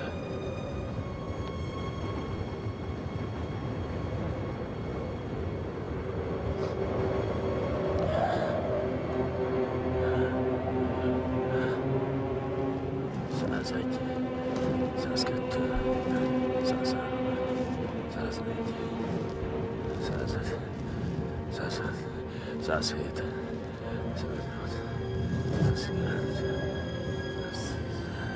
százegy, százkettő, százhárom, száznégy, százöt, százhat, százhét, száznyolc, százkilenc, száztíz.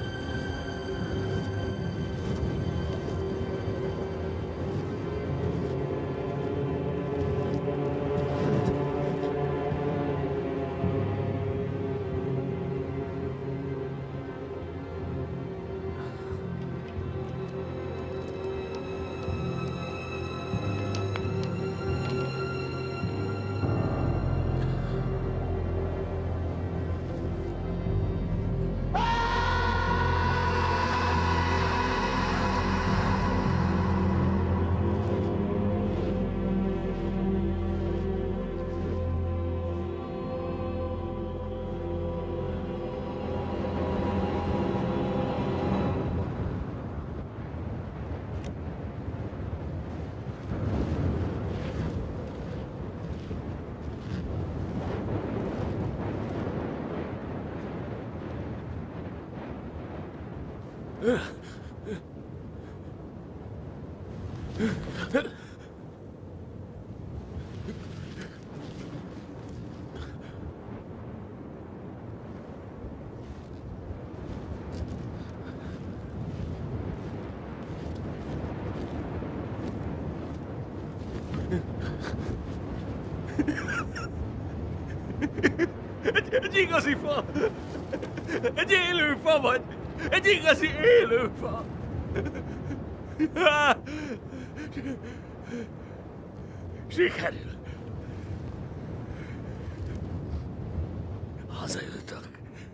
Egy, egy igazi fa! Egy élő fa vagy! Egy igazi élő fa! Sikerül! Hazajutok.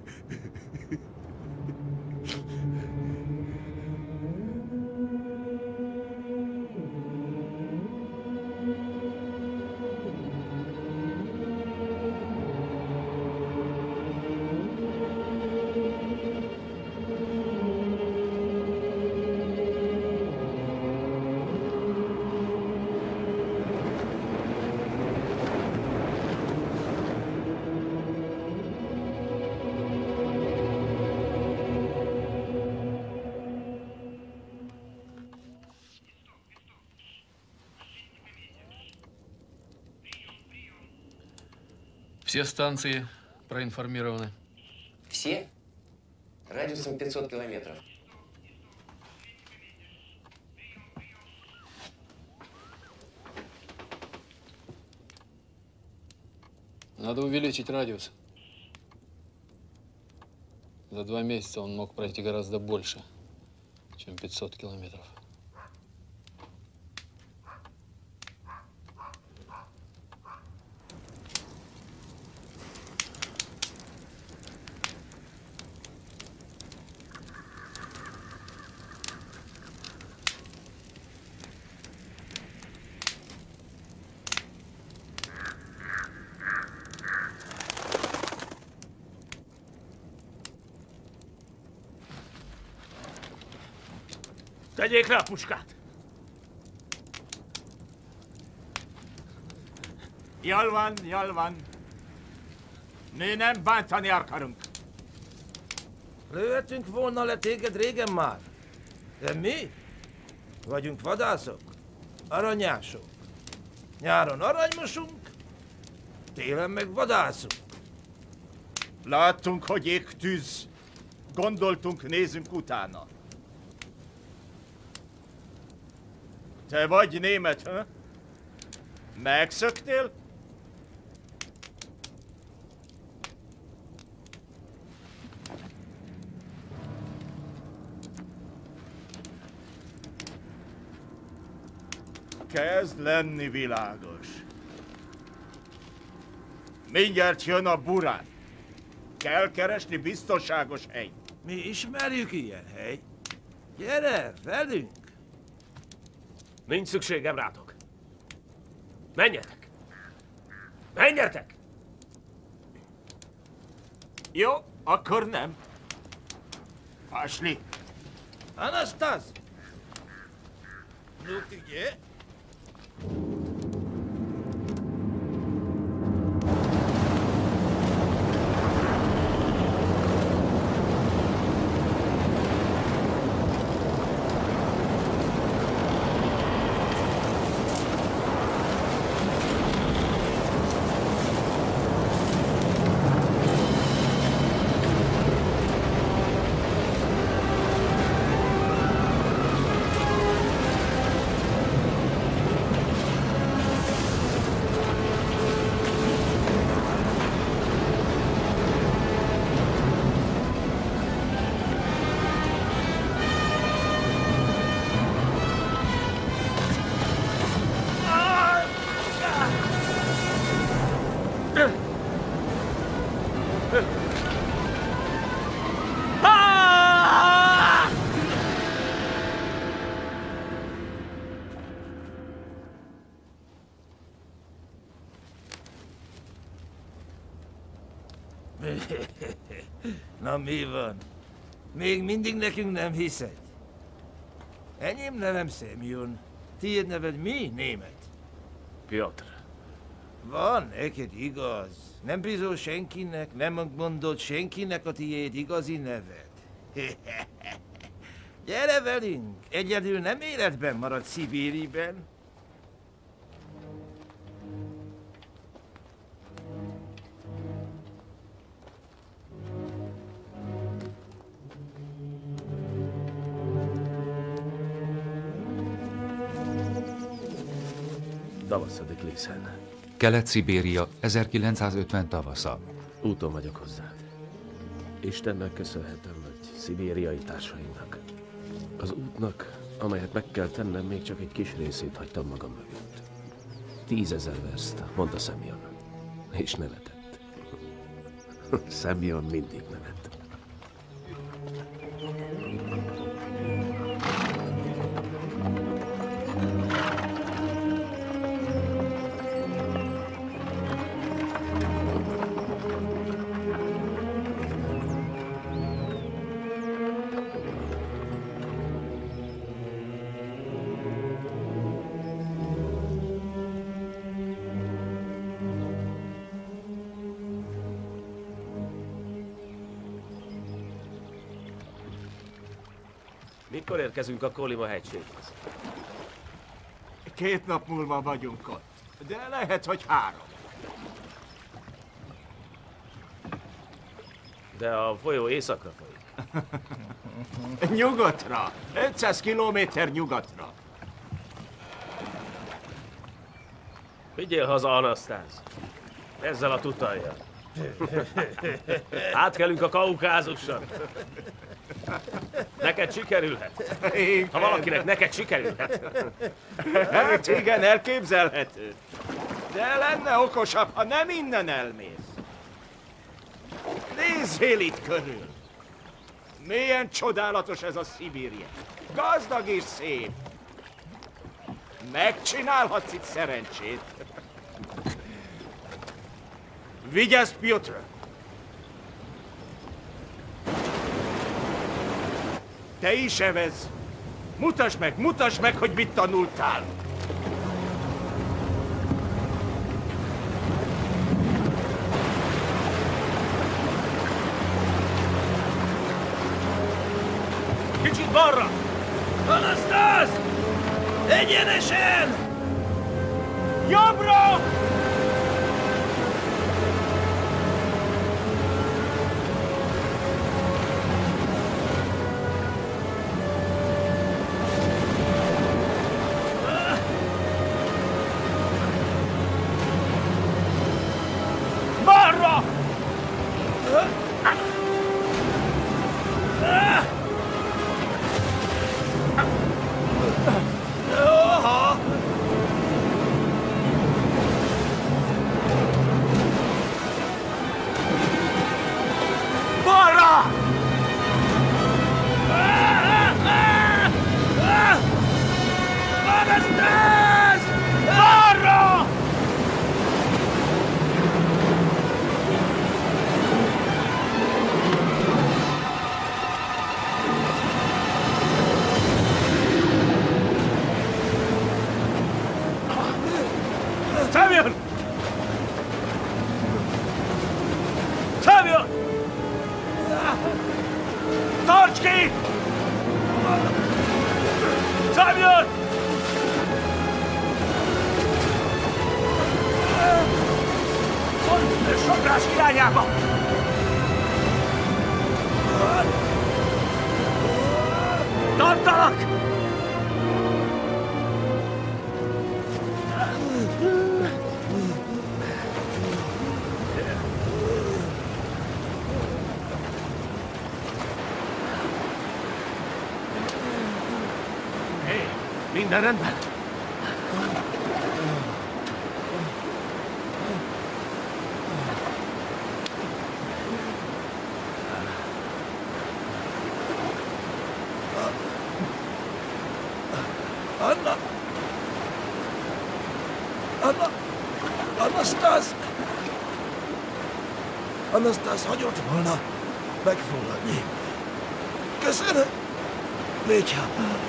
Все станции проинформированы. Все? Радиусом пятьсот километров. Надо увеличить радиус. За два месяца он мог пройти гораздо больше, чем пятьсот километров. Tegyék le a puskát! Jól van, jól van. Mi nem bántani akarunk. Lőhetünk volna le téged régen már. De mi? Vagyunk vadászok, aranyások. Nyáron aranymosunk, télen meg vadászunk. Láttunk, hogy ég tűz. Gondoltunk, nézünk utána. Te vagy német, ha? Megszöktél? Kezd lenni világos. Mindjárt jön a burán. Kell keresni biztonságos helyt. Mi ismerjük ilyen hely. Gyere, velünk! Nincs szükségem rátok. Menjetek! Menjetek! Jó, akkor nem. Пошли. Анастас! Ну ты где? Na mi van? Még mindig nekünk nem hiszed? Enyém nevem Semyon. Tiéd neved mi, német? Piotr. Van neked igaz. Nem bízol senkinek, nem mondod senkinek a tiéd igazi neved. Gyere velünk! Egyedül nem életben marad Szibériben. Tavaszadik Lészen. Kelet-Szibéria, ezerkilencszázötven tavasza. Úton vagyok hozzád. Istennek köszönhetem, vagy szibériai társaimnak. Az útnak, amelyet meg kell tennem, még csak egy kis részét hagytam magam mögött. Tízezer verst, mondta Semyon. És nevetett. Semyon mindig nevet. Mikor érkezünk a Kolima hegységhez? Két nap múlva vagyunk ott, de lehet, hogy három. De a folyó északra folyik. Nyugatra, ötszáz kilométer nyugatra. Vigyél haza, Anasztáz. Ezzel a tutajjal. Átkelünk a Kaukázuson. Neked sikerülhet. Ha valakinek neked sikerülhet. Hát igen, elképzelhető. De lenne okosabb, ha nem innen elmész. Nézzél itt körül. Milyen csodálatos ez a Szibéria. Gazdag és szép. Megcsinálhatsz itt szerencsét. Vigyázz, Piotr! Te is evez! Mutasd meg, mutasd meg, hogy mit tanultál! Kicsit balra! Anasztáz! Egyenesen! Jobbra! Macskét! Semyon! Sodrás irányába! Tartalak! Hé, minden rendben? Anna! Anna! Anastáz! Anastáz hagyott volna megfogadni. Köszönöm! Légy!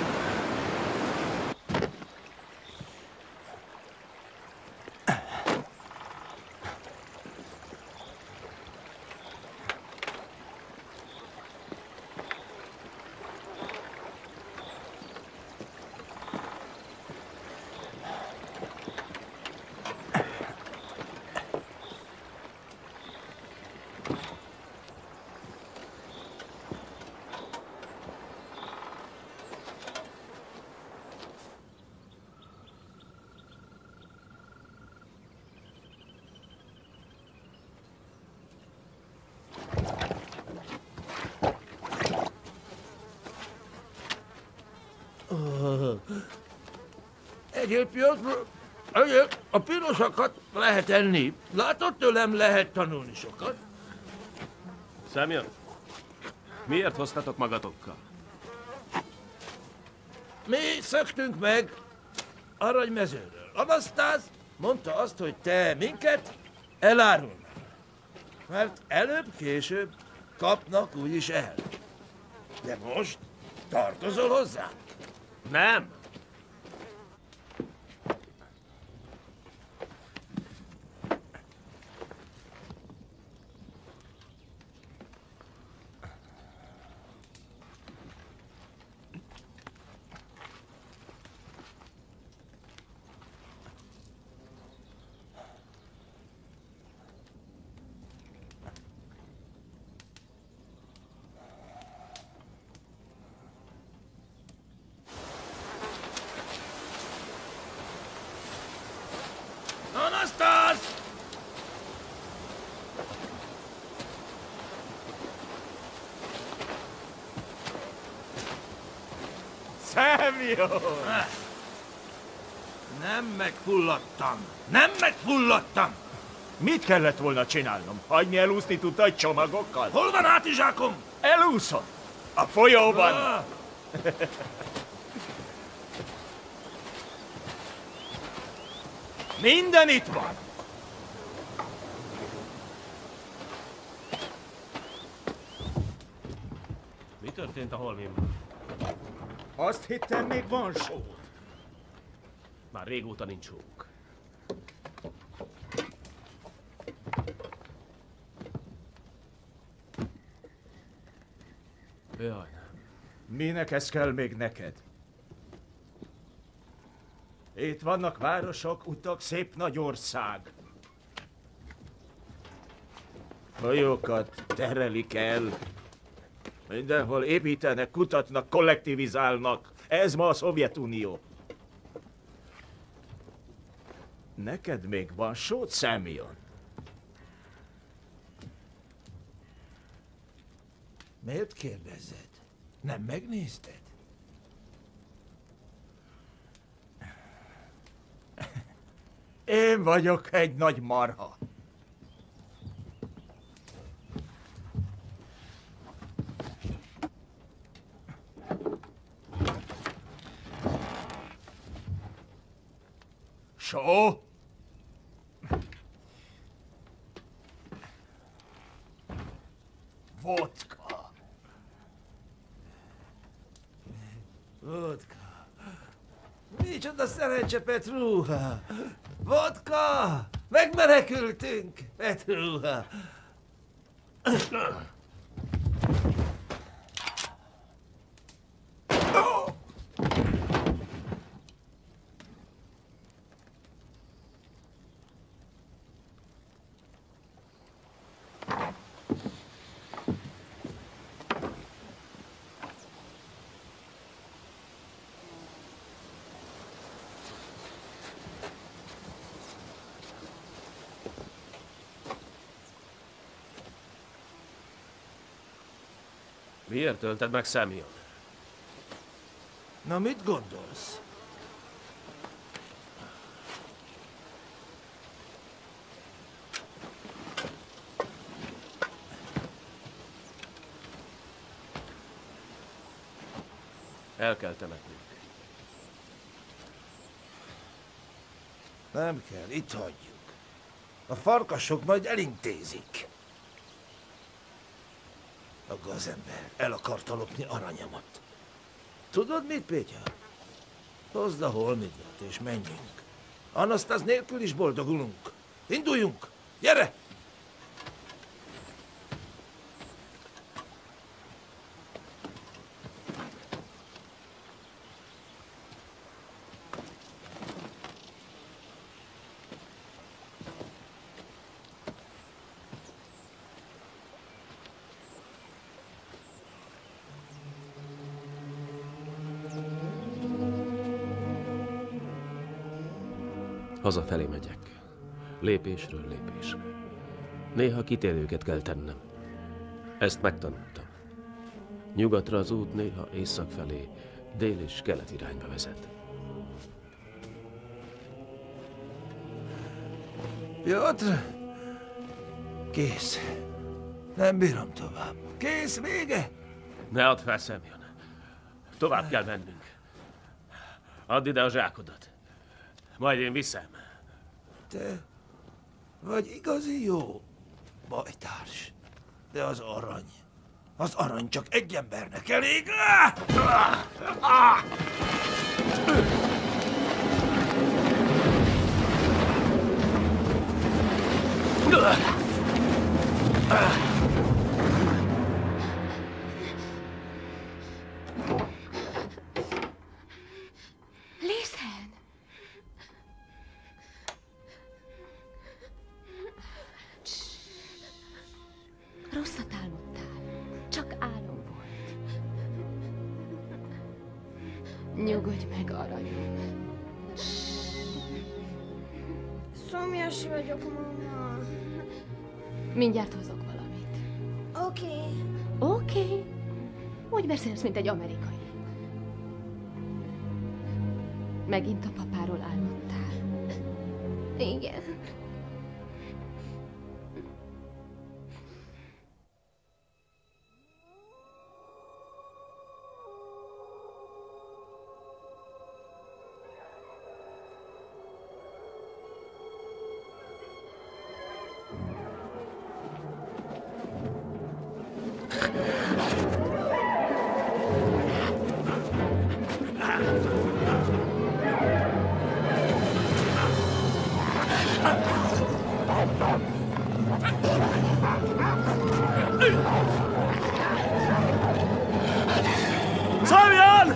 Egyéb Piotr, egyéb, a pirosakat lehet enni. Látod, tőlem lehet tanulni sokat. Semyon, miért hoztatok magatokkal? Mi szöktünk meg aranymezőről. Anasztáz mondta azt, hogy te minket elárulnál. Mert előbb-később kapnak úgyis el. De most tartozol hozzá? Nem. Anasztáz! Semyon! Nem megfulladtam! Nem megfulladtam! Mit kellett volna csinálnom? Hagyni elúszni tudta egy csomagokkal? Hol van hátizsákom? Elúszom! A folyóban! Ah. Minden itt van! Mi történt a holmimban? Azt hittem, még van só. Már régóta nincs sók. Jaj, nem. Minek ez kell még neked? Itt vannak városok, utak, szép nagy ország. Hajókat terelik el. Mindenhol építenek, kutatnak, kollektivizálnak. Ez ma a Szovjetunió. Neked még van sót, Semyon? Miért kérdezed? Nem megnézted? Én vagyok egy nagy marha. Só? Vodka. Vodka. Micsoda szerencse, Petruha! Vodka! Megmenekültünk, Petruha! Miért ölted meg Semyon? Na, mit gondolsz? El kell temetnünk. Nem kell, itt hagyjuk. A farkasok majd elintézik. A gazember el akarta lopni aranyamat. Tudod mit, Pétya? Hozd a holmidat és menjünk. Anasztász nélkül is boldogulunk. Induljunk! Gyere! Hazafelé megyek. Lépésről lépésre. Néha kitérőket kell tennem. Ezt megtanultam. Nyugatra az út néha észak felé, dél és kelet irányba vezet. Piotr? Kész. Nem bírom tovább. Kész, vége? Ne add fel, Semyon. Tovább kell mennünk. Add ide a zsákodat. Majd én viszem. Te vagy igazi jó bajtárs. De az arany, az arany csak egy embernek elég. Listen! Rosszat álmodtál. Csak álom volt. Nyugodj meg, aranyom. Szomjas vagyok, mama. Mindjárt hozok valamit. Oké. Okay. Oké. Okay. Úgy beszélsz, mint egy amerikai. Megint a papáról álmodtál. Igen. Semyon!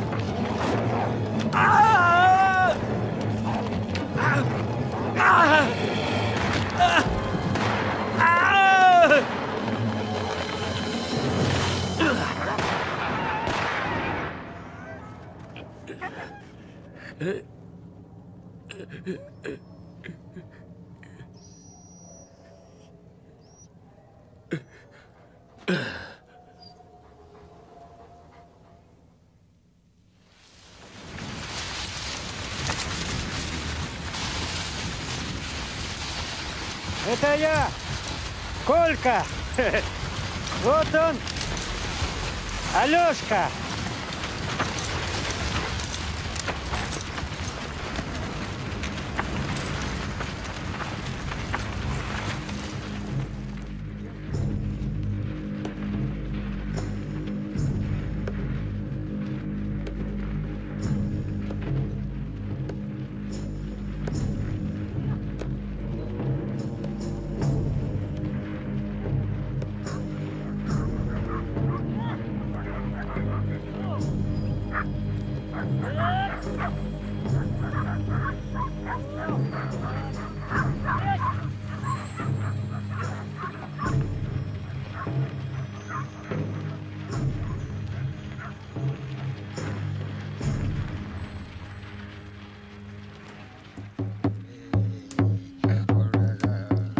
Это я, Колька. Вот он, Алёшка.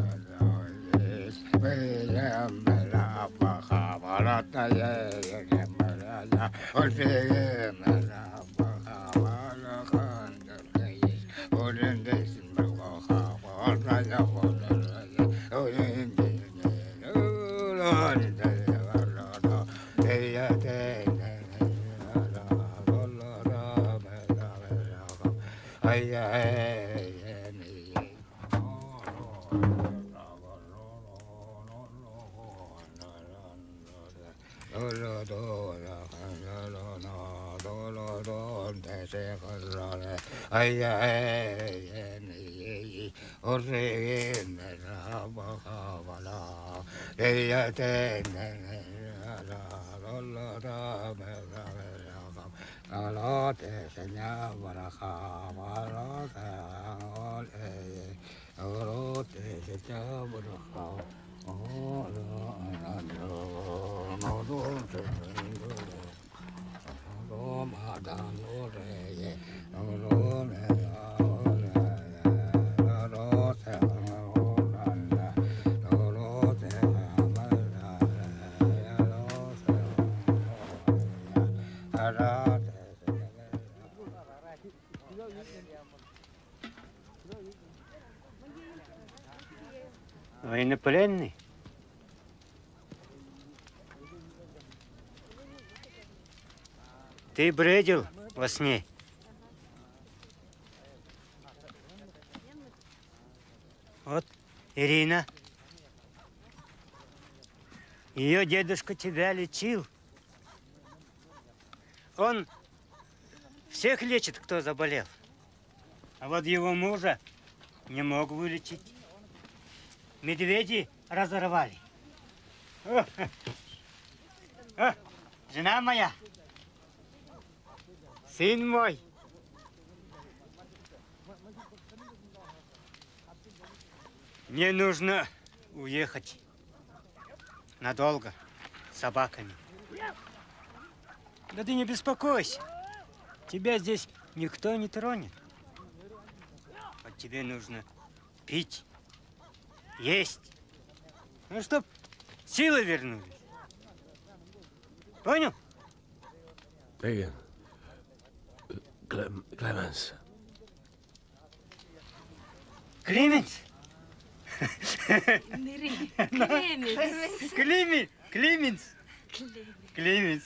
William, la paja, barata, Военнопленный? Ты бредил во сне? Вот Ирина. Ее дедушка тебя лечил. Он всех лечит, кто заболел. А вот его мужа не мог вылечить. Медведи разорвали. О, о, жена моя, сын мой. Мне нужно уехать надолго с собаками. Да ты не беспокойся. Тебя здесь никто не тронет. Вот тебе нужно пить, есть. Ну, чтоб силы вернулись. Понял? Igen. Clem Clemens. Клеменс? Клеменс. Клеменс. Клеменс. Клеменс.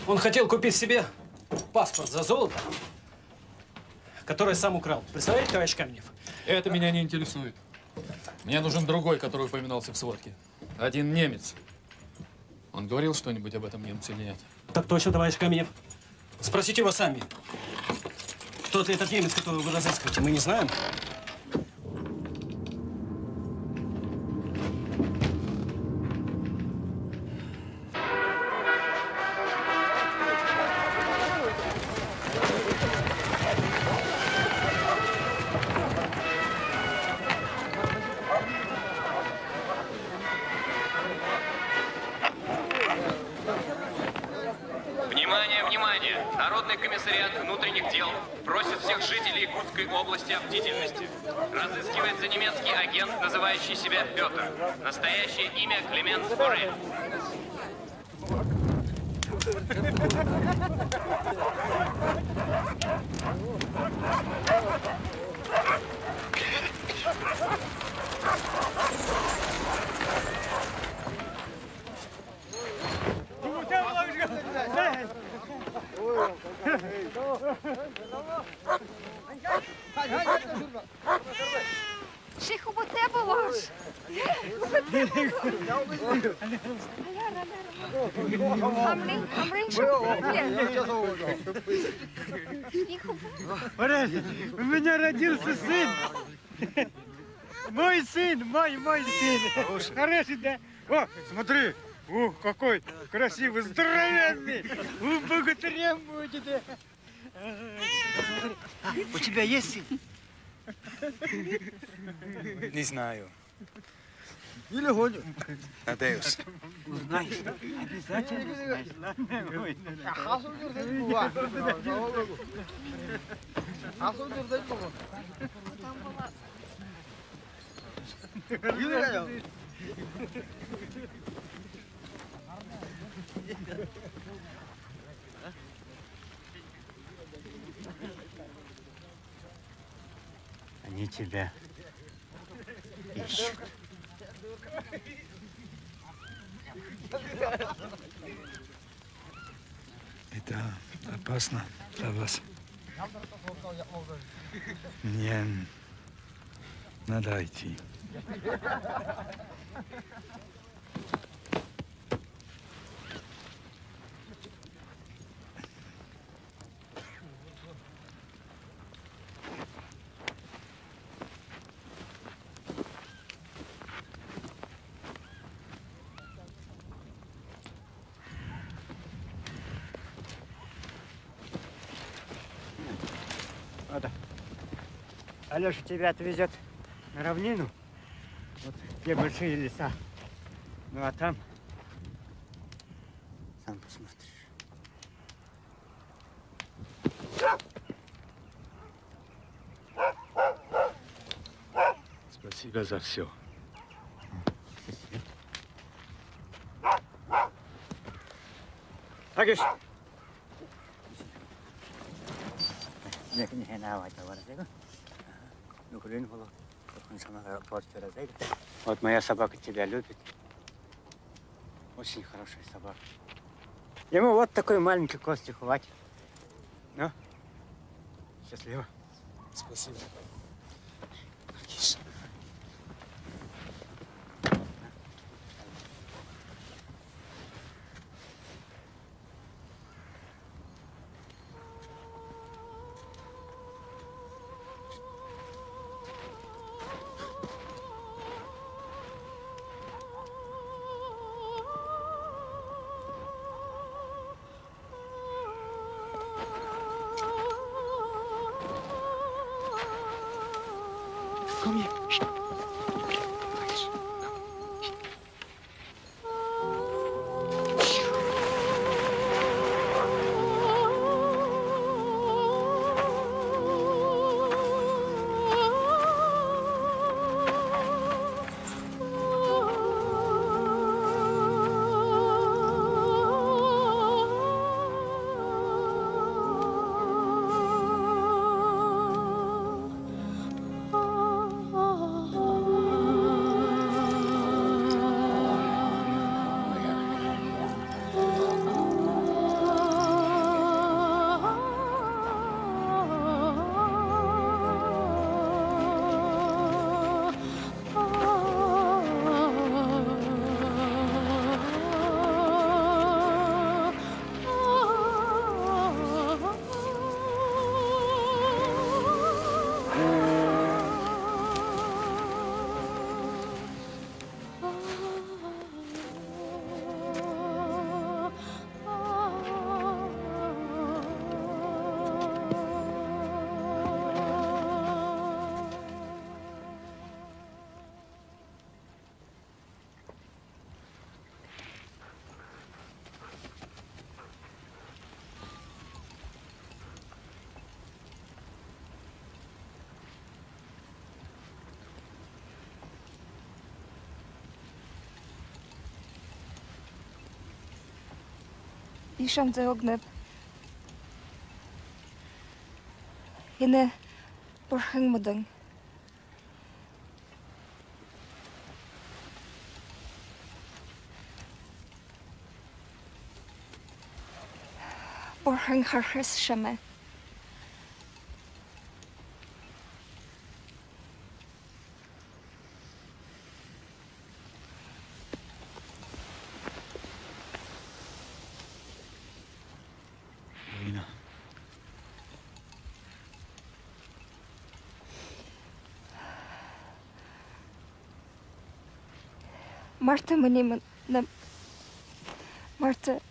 Он хотел купить себе паспорт за золото, которое сам украл. Представляете, товарищ Каменев? Это меня не интересует. Мне нужен другой, который упоминался в сводке. Один немец. Он говорил что-нибудь об этом немце или нет? Так точно, товарищ Каменев. Спросите его сами. Кто это этот немец, которого вы разыскиваете, мы не знаем. Внимание, внимание! Народный комиссариат внутренних дел просит всех жителей Якутской области о бдительности. Разыскивается немецкий агент, называющий себя Петр. Настоящее имя Клеменс Форель. Sheikh, hoe moet hebben was? Hamring, hamring, У меня родился сын. Мой сын, мой, мой сын. Хороший, да? О, смотри. Ух, какой красивый, здоровенный. У богатырем будет. У тебя есть сын? Не знаю. Или гоню. Надеюсь. Узнаешь. Обязательно узнаешь. Они тебя ищут. Это опасно для вас. Мне надо идти. Алеша тебя отвезет на равнину, вот где большие леса. Ну а там сам посмотришь. Спасибо за все. Агиш! Не, не, давай, давай, давай. Вот моя собака тебя любит. Очень хорошая собака. Ему вот такой маленький костик хватит. Ну, счастливо. Спасибо. Isham ze ognev. Yine borhang mudang. Borhang harhas shame. Marta mani na Marta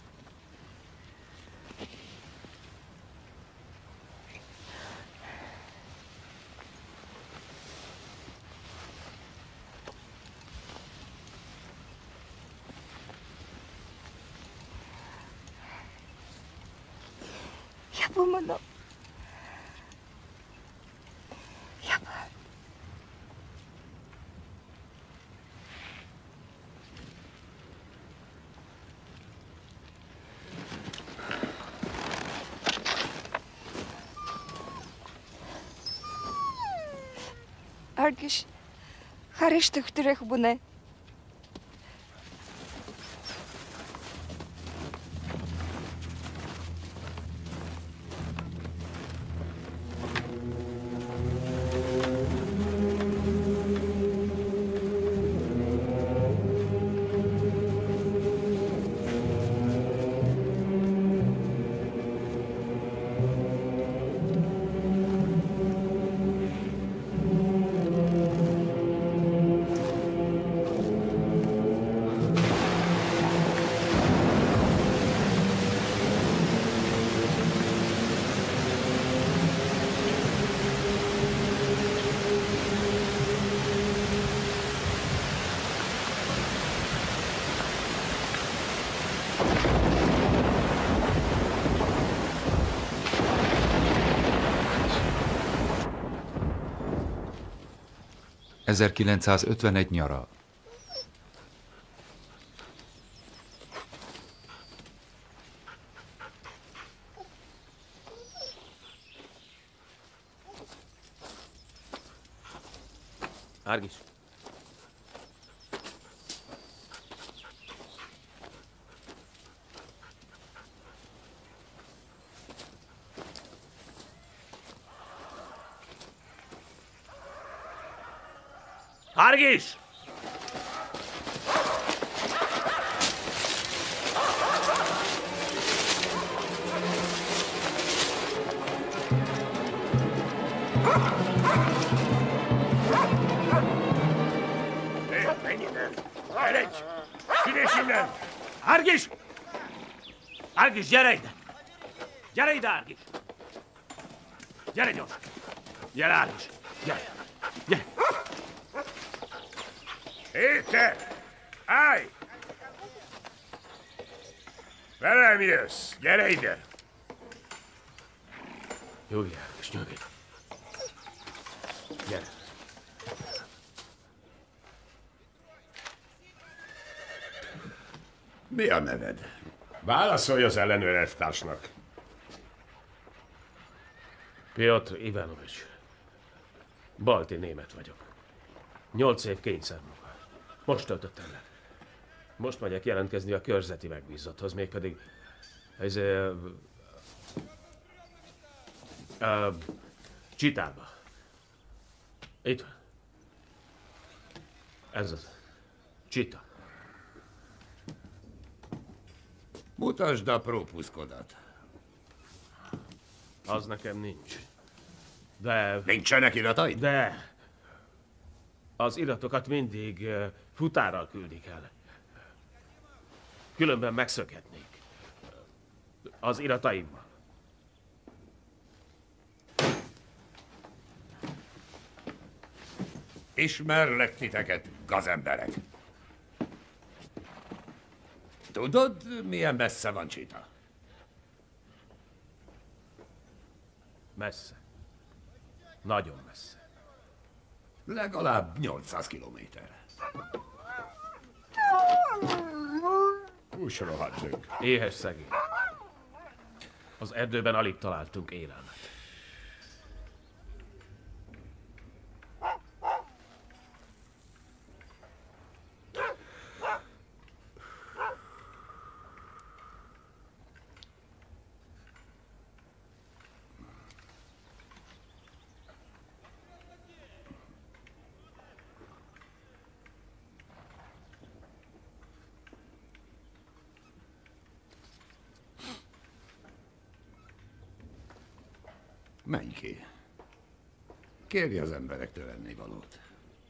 Yapamadım. Yap. Argish, Harish tych których bune. ezerkilencszázötvenegy nyara. Argish. Argish! Menj innen! Eredj! Kidés innen! Argish! Argish, gyere ide! Gyere ide, Argish! Gyere gyorsan! Gyere, Argish! Gyere! Gyere! Hé, te! Állj! Velem jössz! Gyere ide! Nyugodj, Argish, nyugodj. Gyere. Mi a neved? Válaszolj az ellenőr elvtársnak. Piotr Ivanovics. Balti német vagyok. Nyolc év kényszermunka. Most töltöttem le. Most megyek jelentkezni a körzeti megbízotthoz, mégpedig ez uh, uh, Csitába. Itt van. Ez az. Csita. Mutasd a própuszkodat. Az nekem nincs. De... Nincsenek irataid? De... Az iratokat mindig uh, futárral küldik el. Különben megszökhetnék. Az irataimmal. Ismerlek titeket, gazemberek. Tudod, milyen messze van Csita? Messze. Nagyon messze. Legalább nyolcszáz kilométerre. Hús rohadtunk. Éhes szegény. Az erdőben alig találtunk élelmet. Menj ki. Kérj az emberektől ennivalót.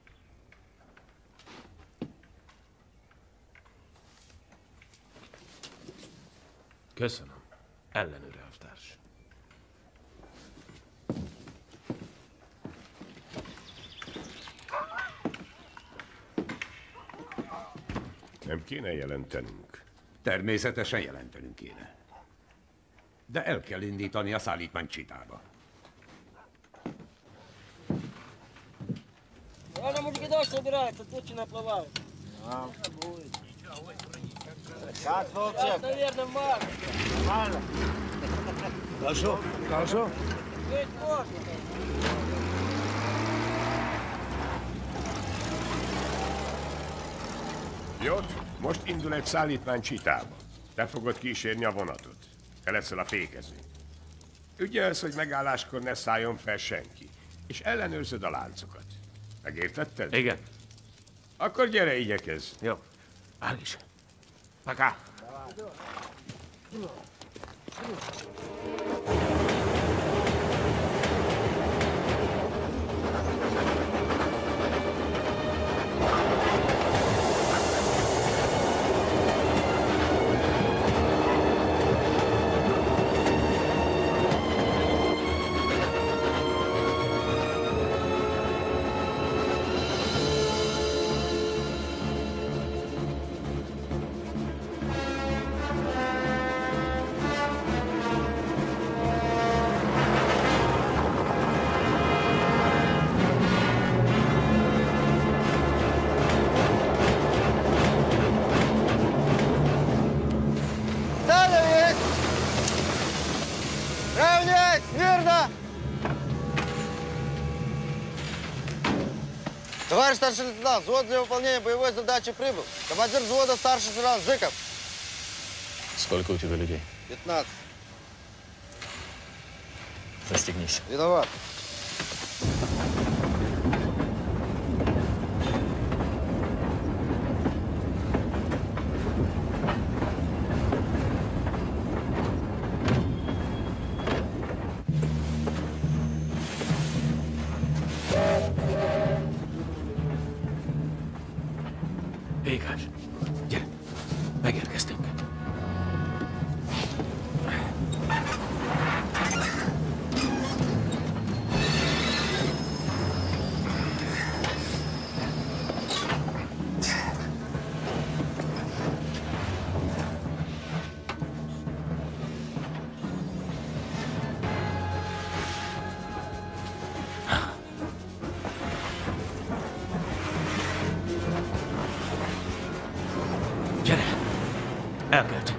Köszönöm. Ellenőr elvtárs. Nem kéne jelentenünk. Természetesen jelentenünk kéne. De el kell indítani a szállítmányt Csitába. Ладно, мужики, дождь собирается, тучи наплывают. А. Как, Волчек? Наверное, мало. Нормально. Хорошо, хорошо. Жить можно. Jó, most indul egy szállítmány Csitába. Te fogod kísérni a vonatot. Te leszel a fékező. Ügyelsz, hogy megálláskor ne szálljon fel senki. És ellenőrzöd a láncokat. Megértetted? Igen. Akkor gyere, igyekezz. Jó. Árgis. Paká. Товарищ старший лейтенант, взвод для выполнения боевой задачи прибыл. Командир взвода старший сержант Зыков. Сколько у тебя людей? пятнадцать. Застегнись. Виноват. Ékás, gyere, megérkeztünk. Elkeltünk.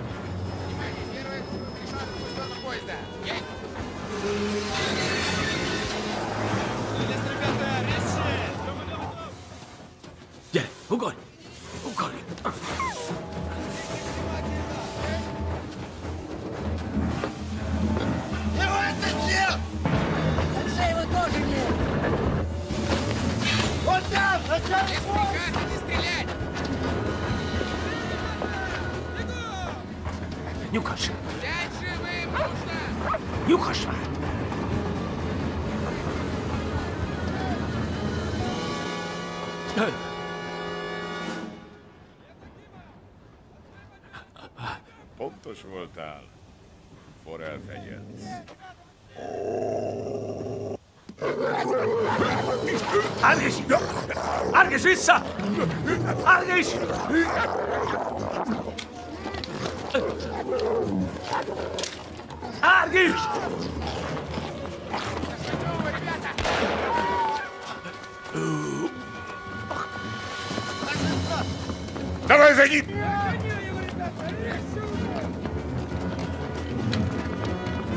Gyere, ugorj! Ugorj! Его отсечил! Отсей его тоже нет! Вот там! Начальник! Не стрелять! Nyugass! Nyugass már! Pontos voltál. Forel fegyelsz. Árgis! Árgis, vissza! Árgis! Árgis! Давай за ним!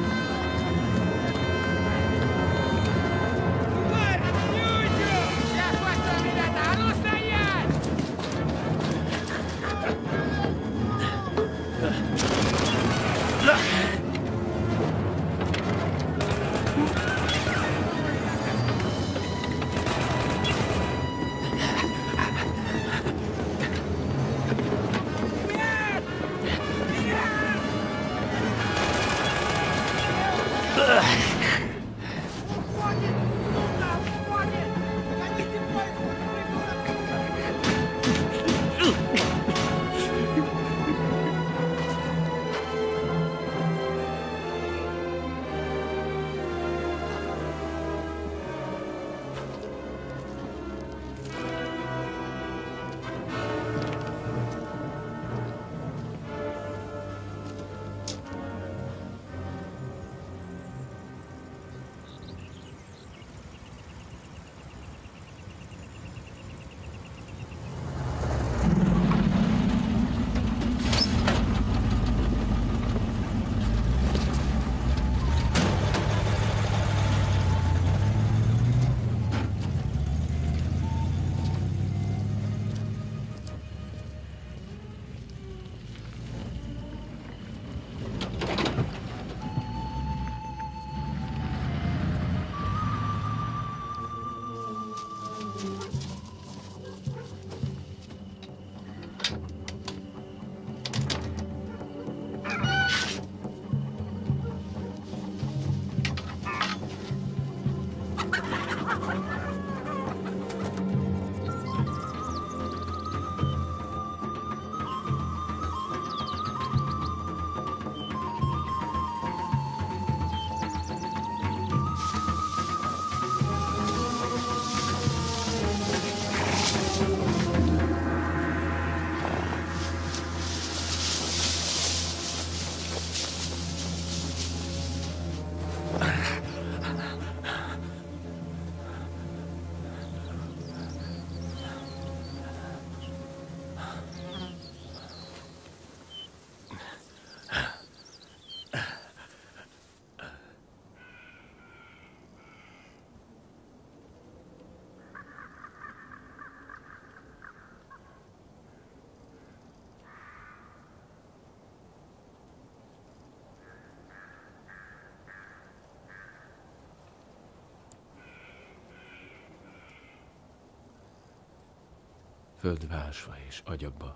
Földbe ásva és agyagba,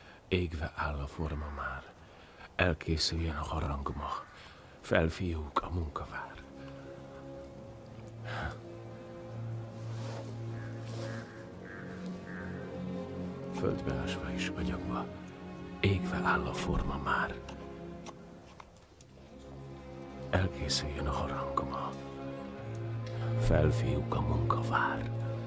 égve áll a forma már. Elkészüljen a harang ma, felfiúk a munkavár. Földbe ásva és agyagba, égve áll a forma már. Elkészüljön a harang ma, felfiúk a munkavár.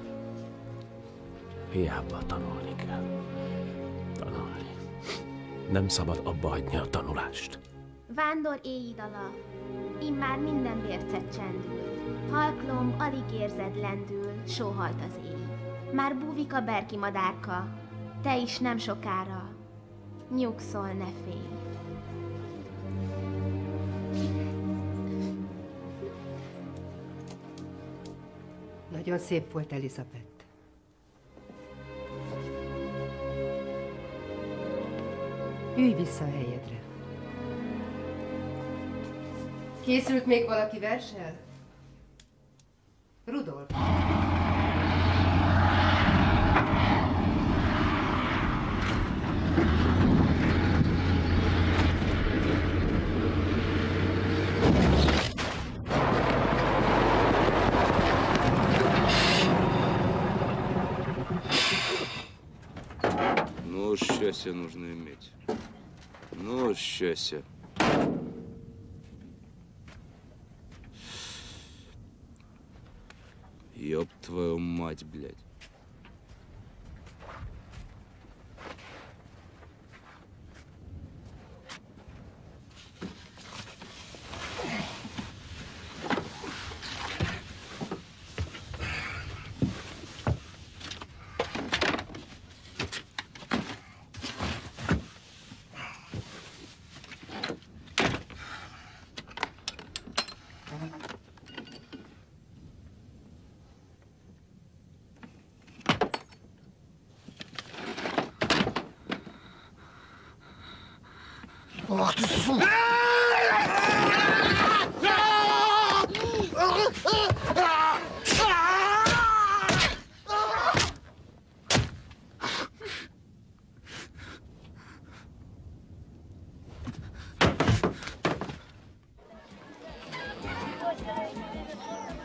Hiába tanulni kell. Tanulni. Nem szabad abba hagyni a tanulást. Vándor éjidala, immár minden bércet csendül. Halklomb alig érzed lendül, sóhalt az éj. Már búvik a berki madárka, te is nem sokára. Nyugszol, ne félj. Nagyon szép volt, Elizabeth. Ülj vissza a helyedre. Készült még valaki versel? Rudolf. Ну, счастье нужно иметь. Ну, счастье. Ёб твою мать, блядь. Ах ты, сука!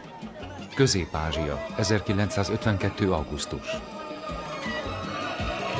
Közép-Ázsia, ezerkilencszázötvenkettő. augusztus.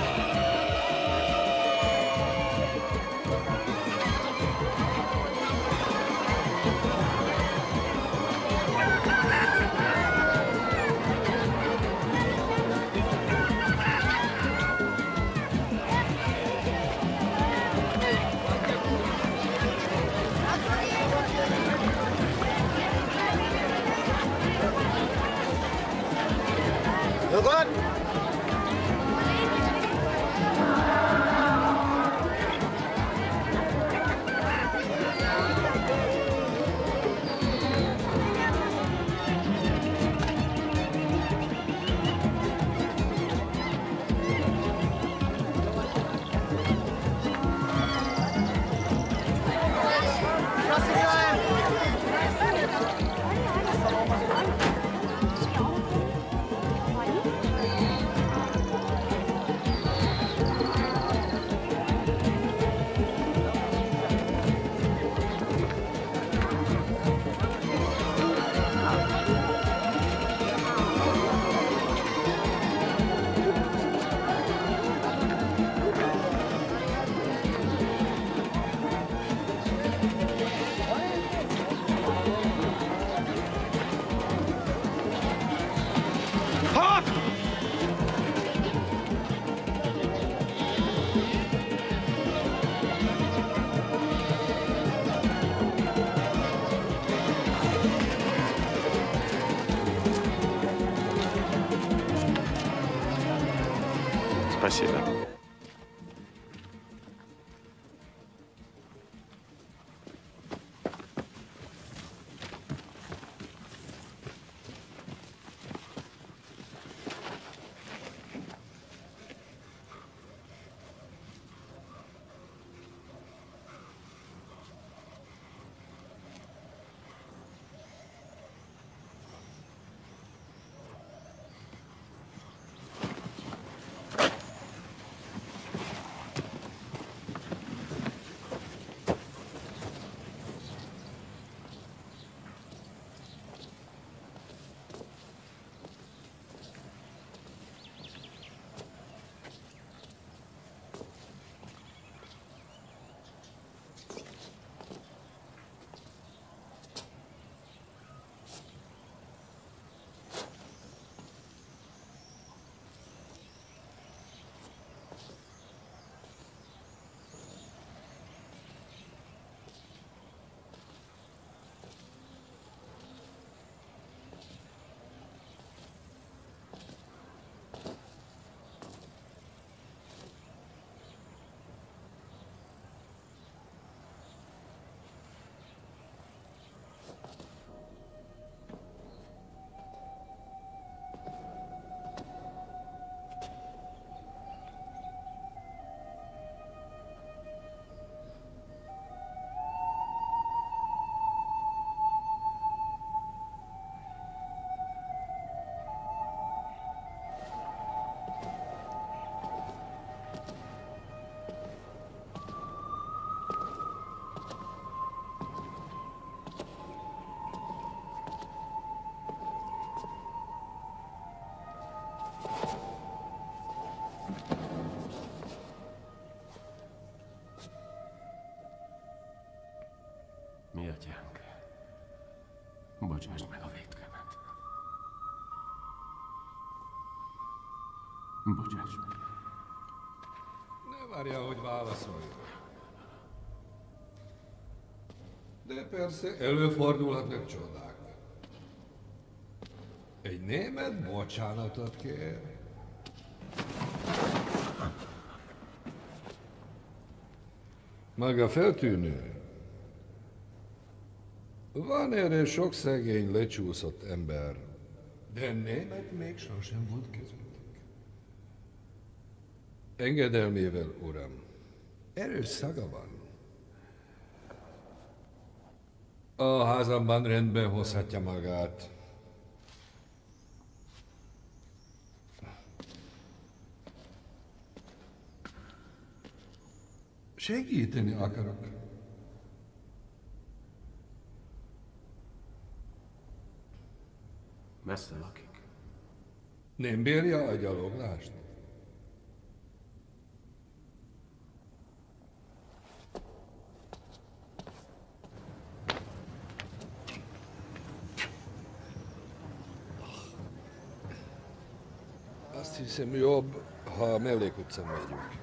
Спасибо. Mi atyánk, bocsásd meg a vétkemet. Bocsáss meg. Ne várja, hogy válaszoljon. De persze előfordulhatnak csodák. Egy német bocsánatot kér. Maga feltűnő. Van erre sok szegény, lecsúszott ember, de német még sosem volt közöttük. Engedelmével, uram, erős szaga van. A házamban rendben hozhatja magát. Segíteni akarok. Messze lakik. Nem bírja a gyaloglást? Azt hiszem jobb, ha a mellékutcán megyünk.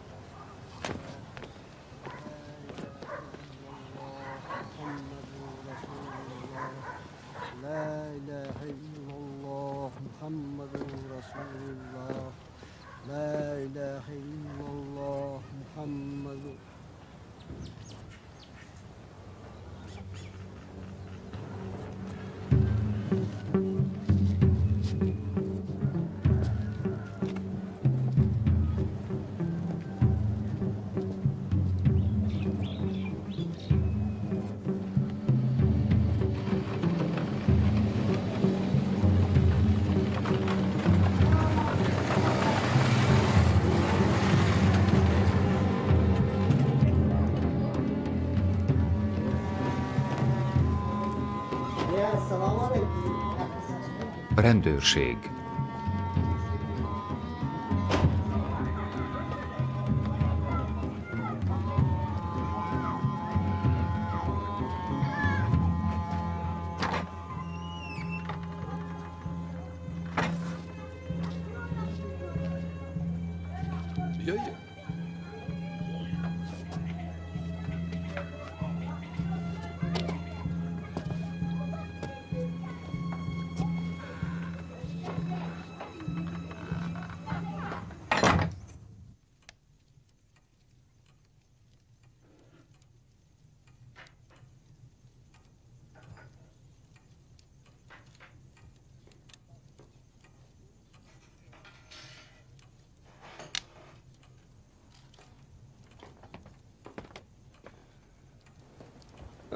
لا إله إلا الله محمد رسول الله لا إله إلا الله محمد Rendőrség. Jöjjön!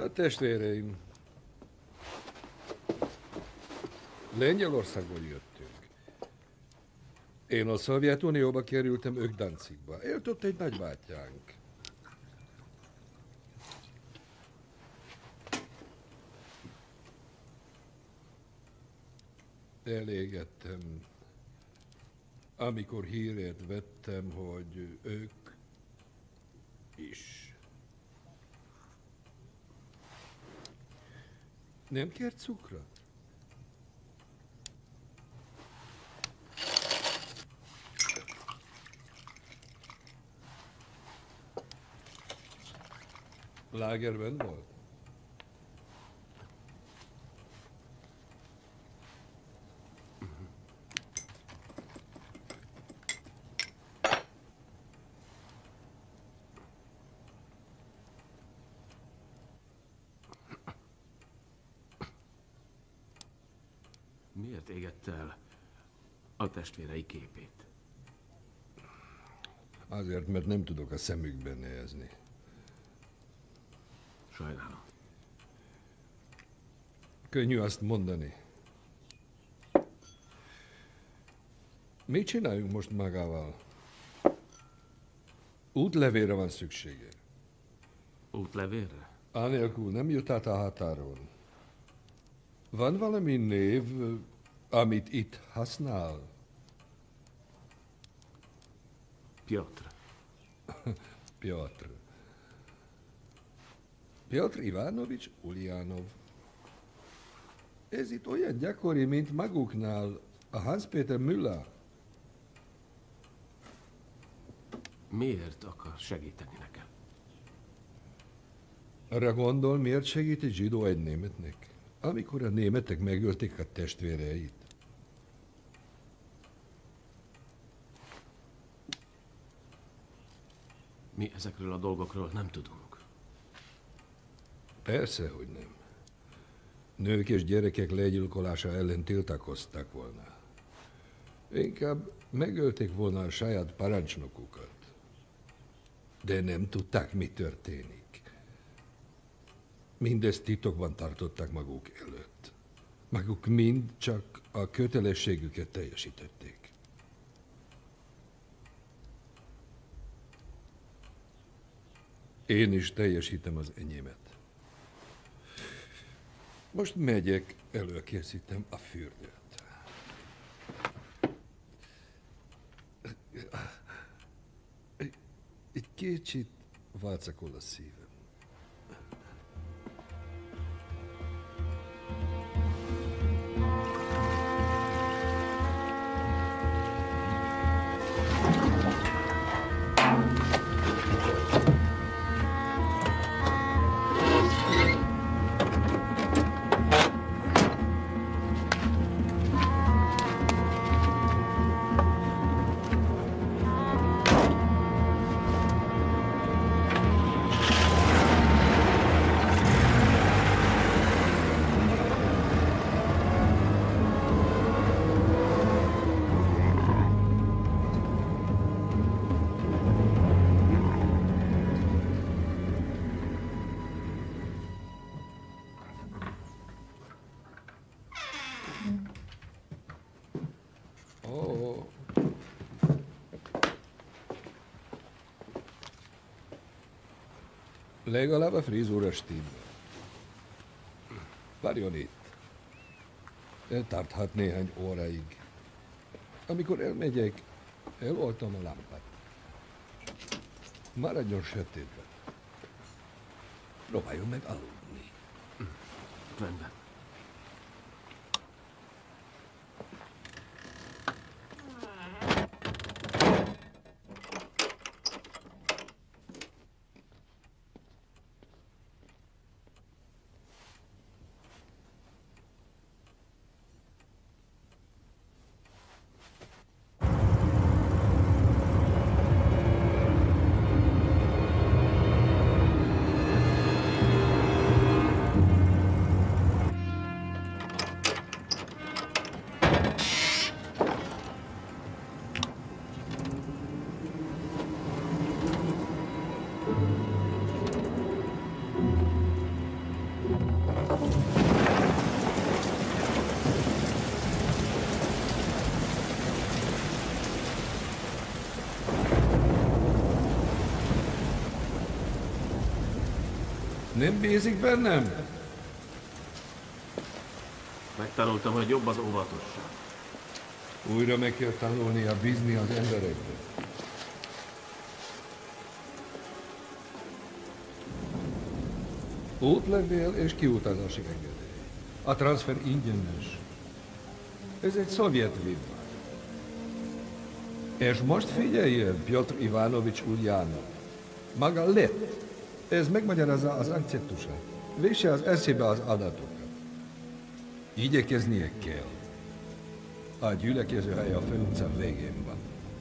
A testvéreim. Lengyelországból jöttünk. Én a Szovjetunióba kerültem, ők Danzigba. Élt ott egy nagybátyánk. Elégettem, amikor hírét vettem, hogy ők is. Nem kért cukrot? Lágerben volt? Miért égette el a testvérei képét? Azért, mert nem tudok a szemükben nézni. Sajnálom. Könnyű azt mondani. Mit csináljunk most magával? Útlevélre van szüksége. Útlevélre? Anélkül nem jut át a határon. Van valami név, amit itt használ? Piotr. Piotr. Piotr Ivanovics Ulyanov. Ez itt olyan gyakori, mint maguknál a Hans Peter Müller. Miért akar segíteni nekem? Arra gondol, miért segít egy zsidó egy németnek, amikor a németek megölték a testvéreit? Mi ezekről a dolgokról nem tudunk. Persze, hogy nem. Nők és gyerekek legyilkolása ellen tiltakoztak volna. Inkább megölték volna a saját parancsnokukat. De nem tudták, mi történik. Mindezt titokban tartották maguk előtt. Maguk mind csak a kötelességüket teljesítették. Én is teljesítem az enyémet. Most megyek, előkészítem a fürdőt. Egy kicsit vácakol a szívem. Legalább a frizúra stimmel. Várjon itt. Eltarthat néhány óráig. Amikor elmegyek, eloltom a lámpát. Maradjon sötétben. Próbáljon meg aludni. Rendben. Nem bízik bennem? Megtanultam, hogy jobb az óvatosság. Újra meg kell tanulnia bízni az emberekbe. Útlevél és kiutazási engedély. A transfer ingyenes. Ez egy szovjet vívmány. És most figyeljen, Piotr Ivanovics Ulyanov. Maga lett. Ez megmagyarázza az akceptusát. Vésse az eszébe az adatokat. Igyekeznie kell. A gyülekező hely a főutca végén van.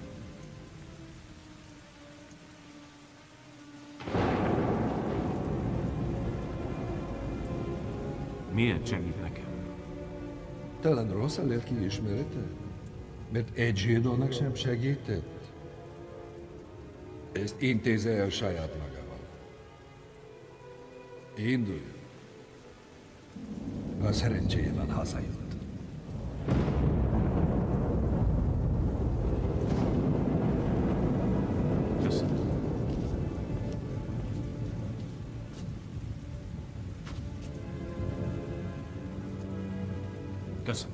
Miért segít nekem? Talán rossz a lelki ismerete? Mert egy zsidónak sem segített? Ezt intézze el saját magával. Induljon. A szerencséjében hazajut. Köszönöm. Köszönöm.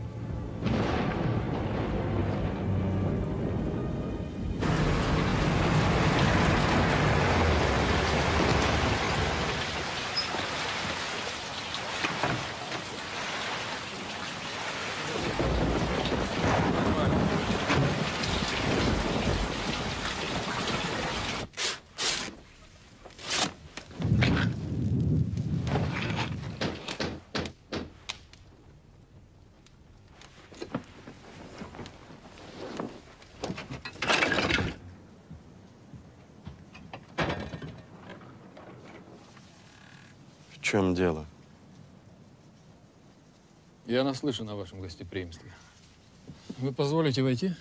В чем дело? Я наслышан о вашем гостеприимстве. Вы позволите войти?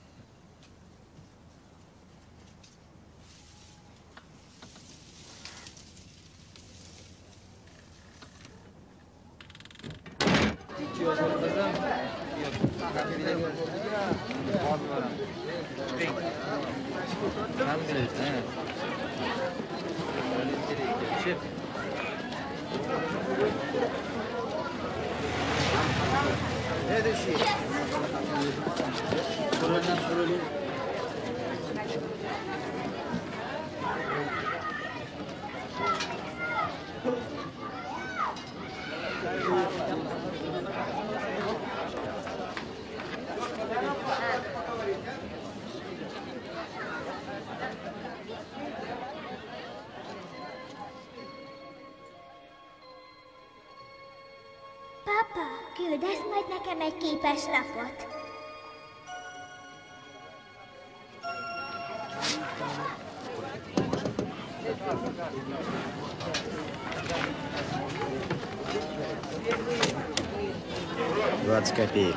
Papa, küldesz majd nekem egy képeslapot? двадцать копеек.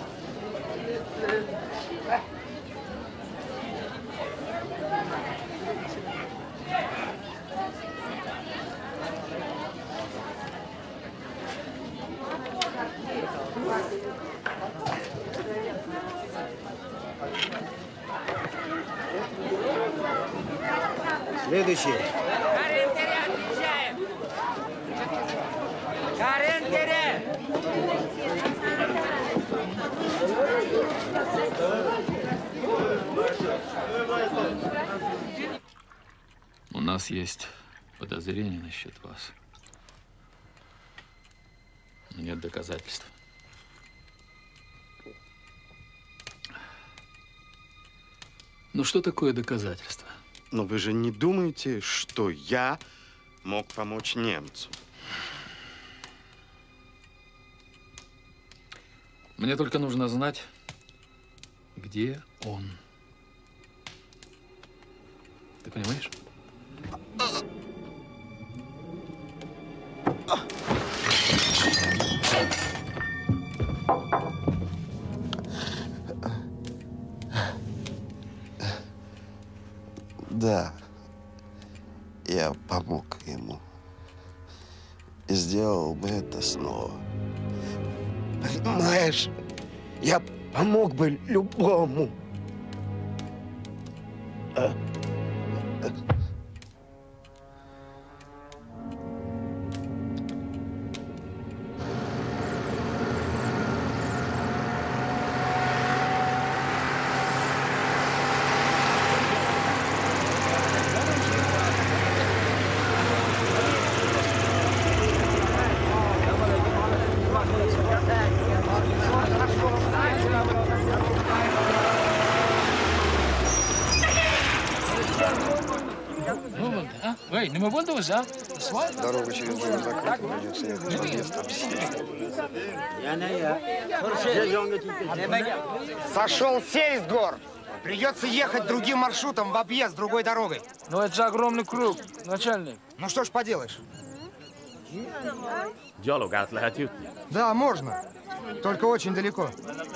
Следующий. Карентере, отвечаем! Карентере! У нас есть подозрения насчет вас. Но нет доказательств. Ну что такое доказательство? Но вы же не думаете, что я мог помочь немцу? Мне только нужно знать, где он. Ты понимаешь? Да, я помог ему. И сделал бы это снова. Понимаешь, я помог бы любому. Выводы, а? Эй, не мы воду взял? Свадьба? Дорога через дом закрыта, придется ехать в объезд. Сошел сесть с гор. Придется ехать другим маршрутом в объезд, другой дорогой. Ну это же огромный круг, начальник. Ну что ж поделаешь? Gyalog át lehet jutni. Да, можно. Только очень далеко.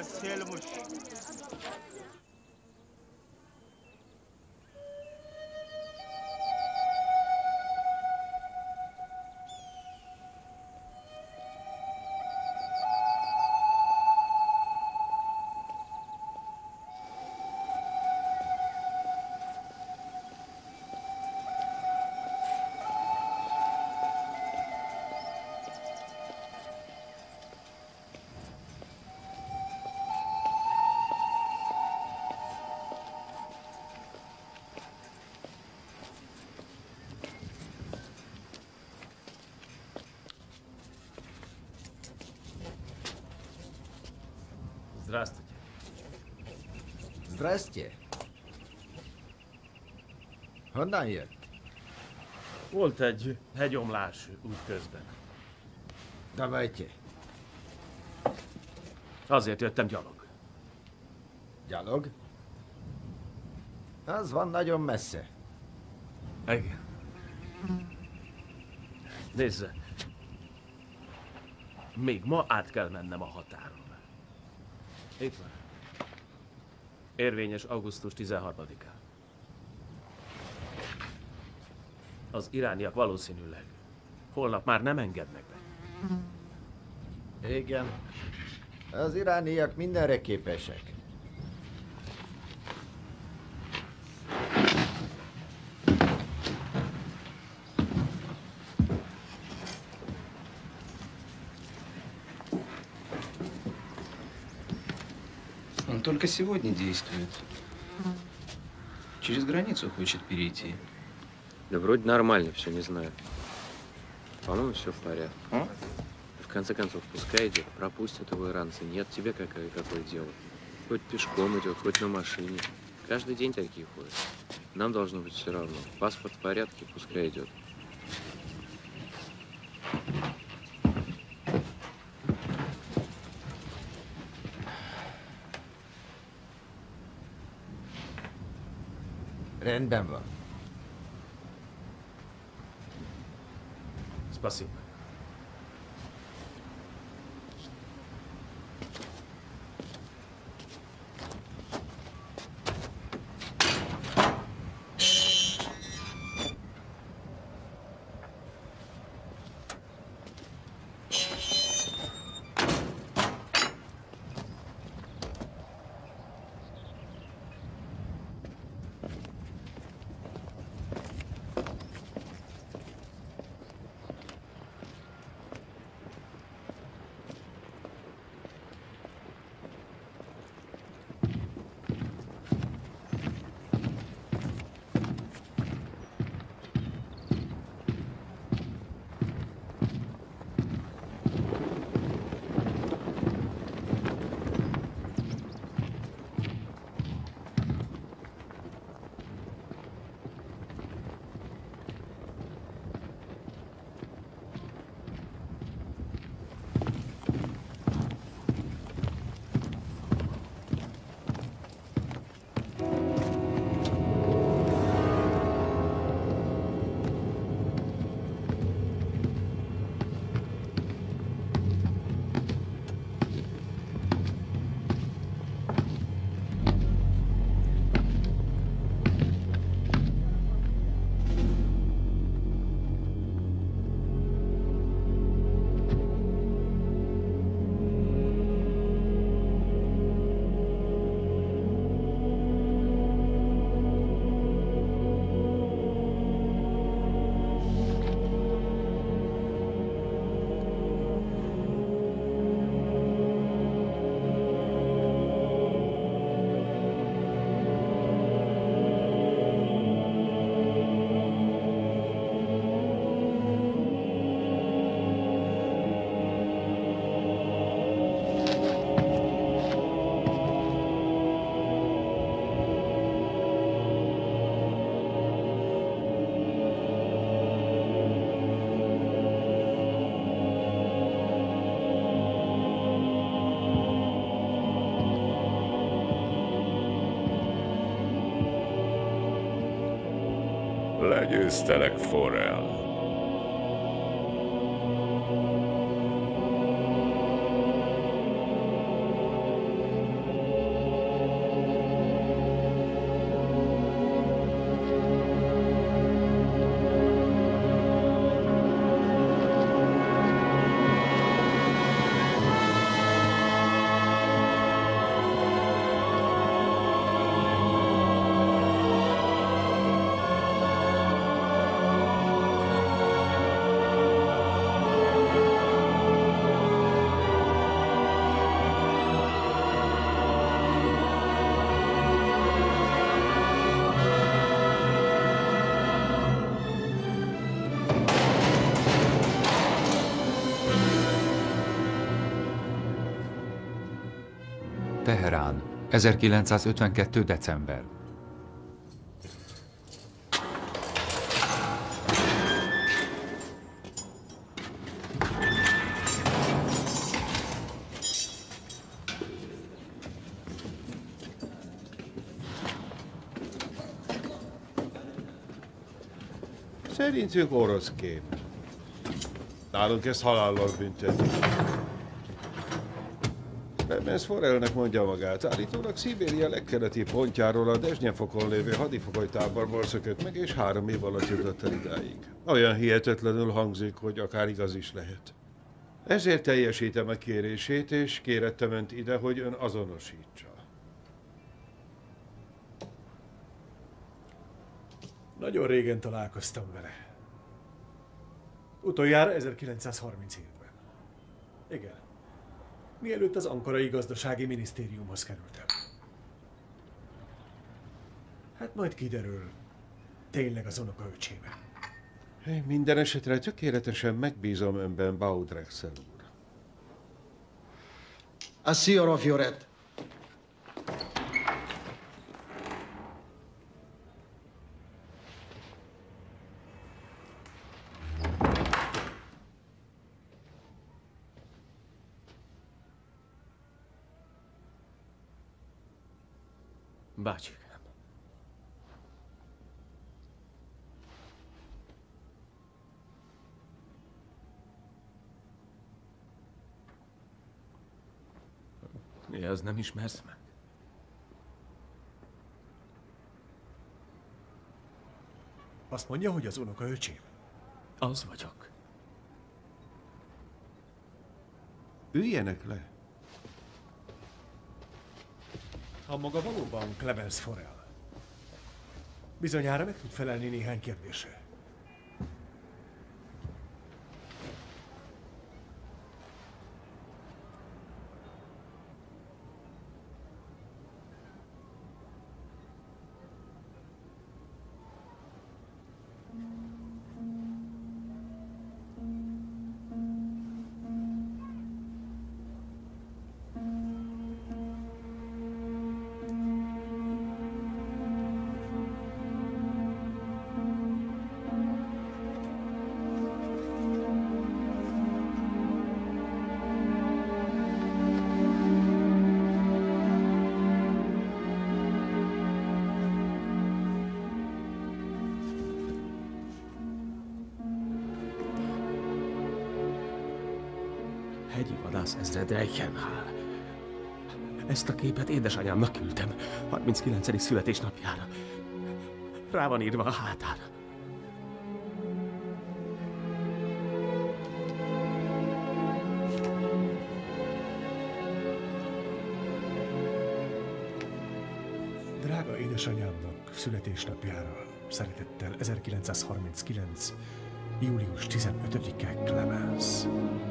Здравствуйте. Здрасте. Honnan jött? Volt egy hegyomlás útközben. Давайте. Azért jöttem gyalog. Gyalog? Az van nagyon messze. Igen. Nézze. Még ma át kell mennem a határon. Itt van. Érvényes augusztus tizenharmadikán. Az irániak valószínűleg holnap már nem engednek be. Igen. Az irániak mindenre képesek. Он только сегодня действует. Через границу хочет перейти. Да вроде нормально все, не знаю. По-моему, все в порядке. А? В конце концов, пускай идет, пропустят его иранцы. Нет, тебе какое, какое дело. Хоть пешком идет, хоть на машине. Каждый день такие ходят. Нам должно быть все равно. Паспорт в порядке, пускай идет. Rendben van. Спасибо. Legyőztelek, Forrell. Teherán, ezerkilencszázötvenkettő. december. Szerintünk orosz kép. Nálunk ezt halállal büntetik. Clemens Forrellnek mondja magát, állítólag Szibéria legkeleti pontjáról a Dezsnyefokon lévő hadifogolytáborból szökött meg, és három év alatt jutott el idáig. Olyan hihetetlenül hangzik, hogy akár igaz is lehet. Ezért teljesítem a kérését, és kérettem önt ide, hogy ön azonosítsa. Nagyon régen találkoztam vele. Utoljára ezerkilencszázharminchétben. Igen. Mielőtt az ankarai gazdasági minisztériumhoz kerültem. Hát majd kiderül, tényleg az unoka öcsébe. Én minden esetre tökéletesen megbízom önben, Baudrexel úr. A signora Fioret. Bácsikám. Mi az, nem ismersz meg? Azt mondja, hogy az unoka öcsém. Az vagyok. Üljenek le. Ha maga valóban Clemens Forrell, bizonyára meg tud felelni néhány kérdésre. Hegyi vadász ezred Reichenhall. Ezt a képet édesanyámnak küldtem, harminckilencedik születésnapjára. Rá van írva a hátára. Drága édesanyámnak születésnapjára szeretettel ezerkilencszázharminckilenc. július tizenötödike Clemens.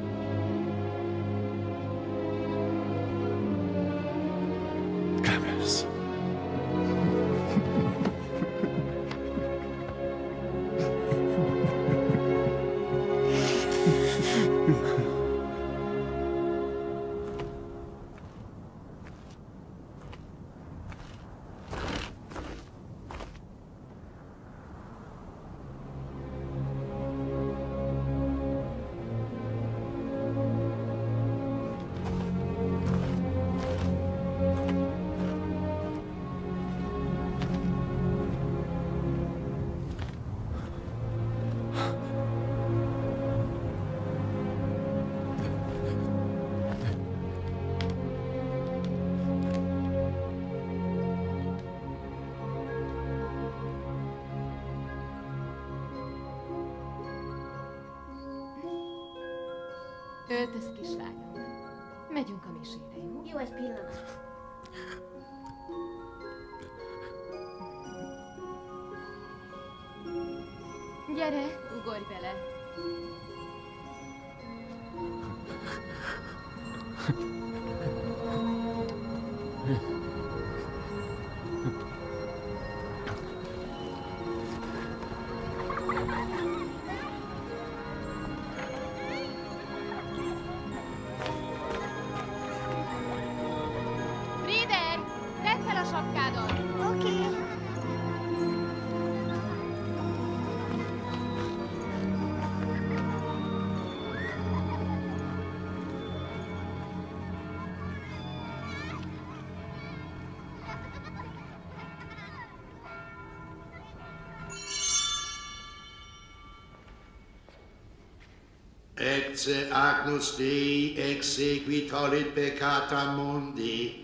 Clemens. Öltöz, kislányom. Megyünk a misére, jó? Jó, egy pillanat. Gyere, ugorj bele. Frieder, tedd fel a sapkádat! Oké. Okay. Ecce agnus Dei exequit halit peccata mundi.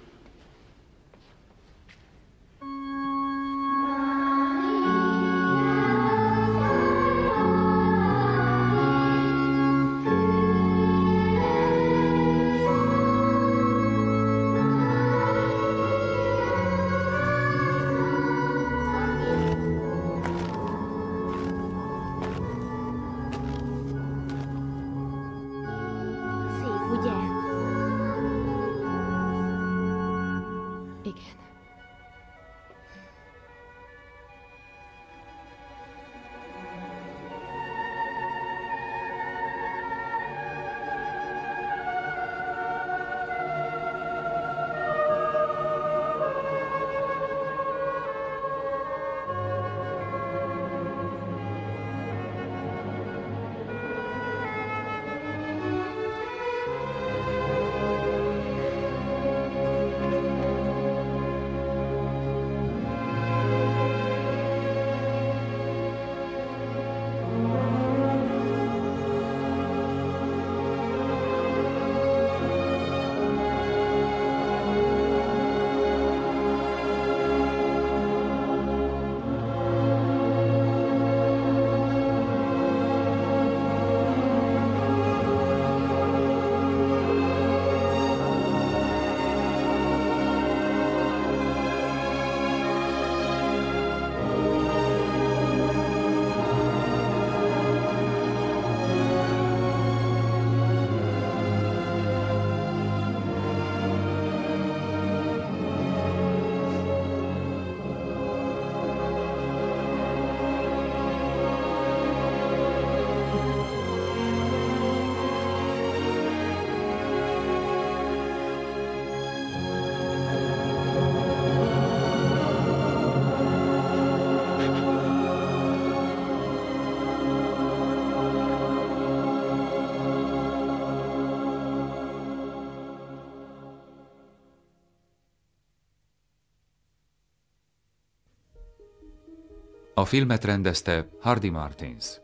A filmet rendezte Hardy Martins.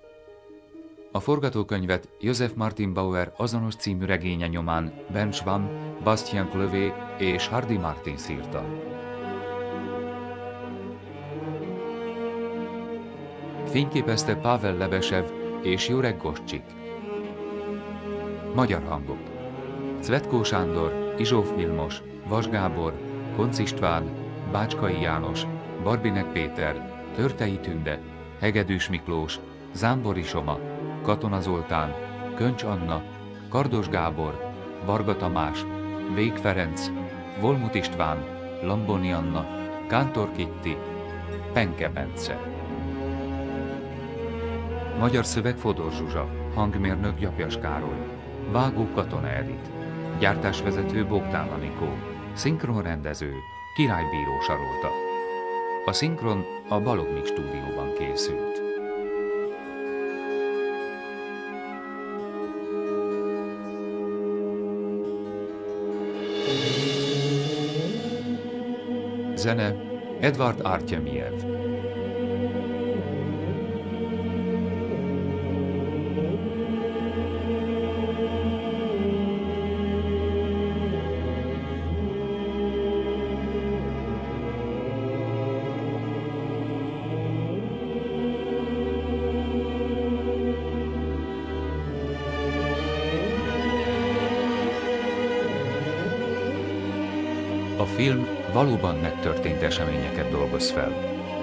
A forgatókönyvet Joseph Martin Bauer azonos című regénye nyomán Ben Schwamm, Bastien Cleuvet és Hardy Martins írta. Fényképezte Pavel Lebesev és Jurek Goscsik. Magyar hangok: Cvetkó Sándor, Izsóf Vilmos, Vas Gábor, Koncz István, Bácskai János, Barbinek Péter, Törtei Tünde, Hegedűs Miklós, Zámbori Soma, Katona Zoltán, Köncs Anna, Kardos Gábor, Varga Tamás, Vég Ferenc, Volmut István, Lamboni Anna, Kántor Kitti, Penke Bence. Magyar szöveg Fodor Zsuzsa, hangmérnök Gyapjas Károly, vágó Katona Edit, gyártásvezető Bogdán Anikó, szinkronrendező Királybíró Sarolta. A szinkron a Balog Mix stúdióban készült. Zene Edvard Artyemiev. film valóban megtörtént eseményeket dolgoz fel.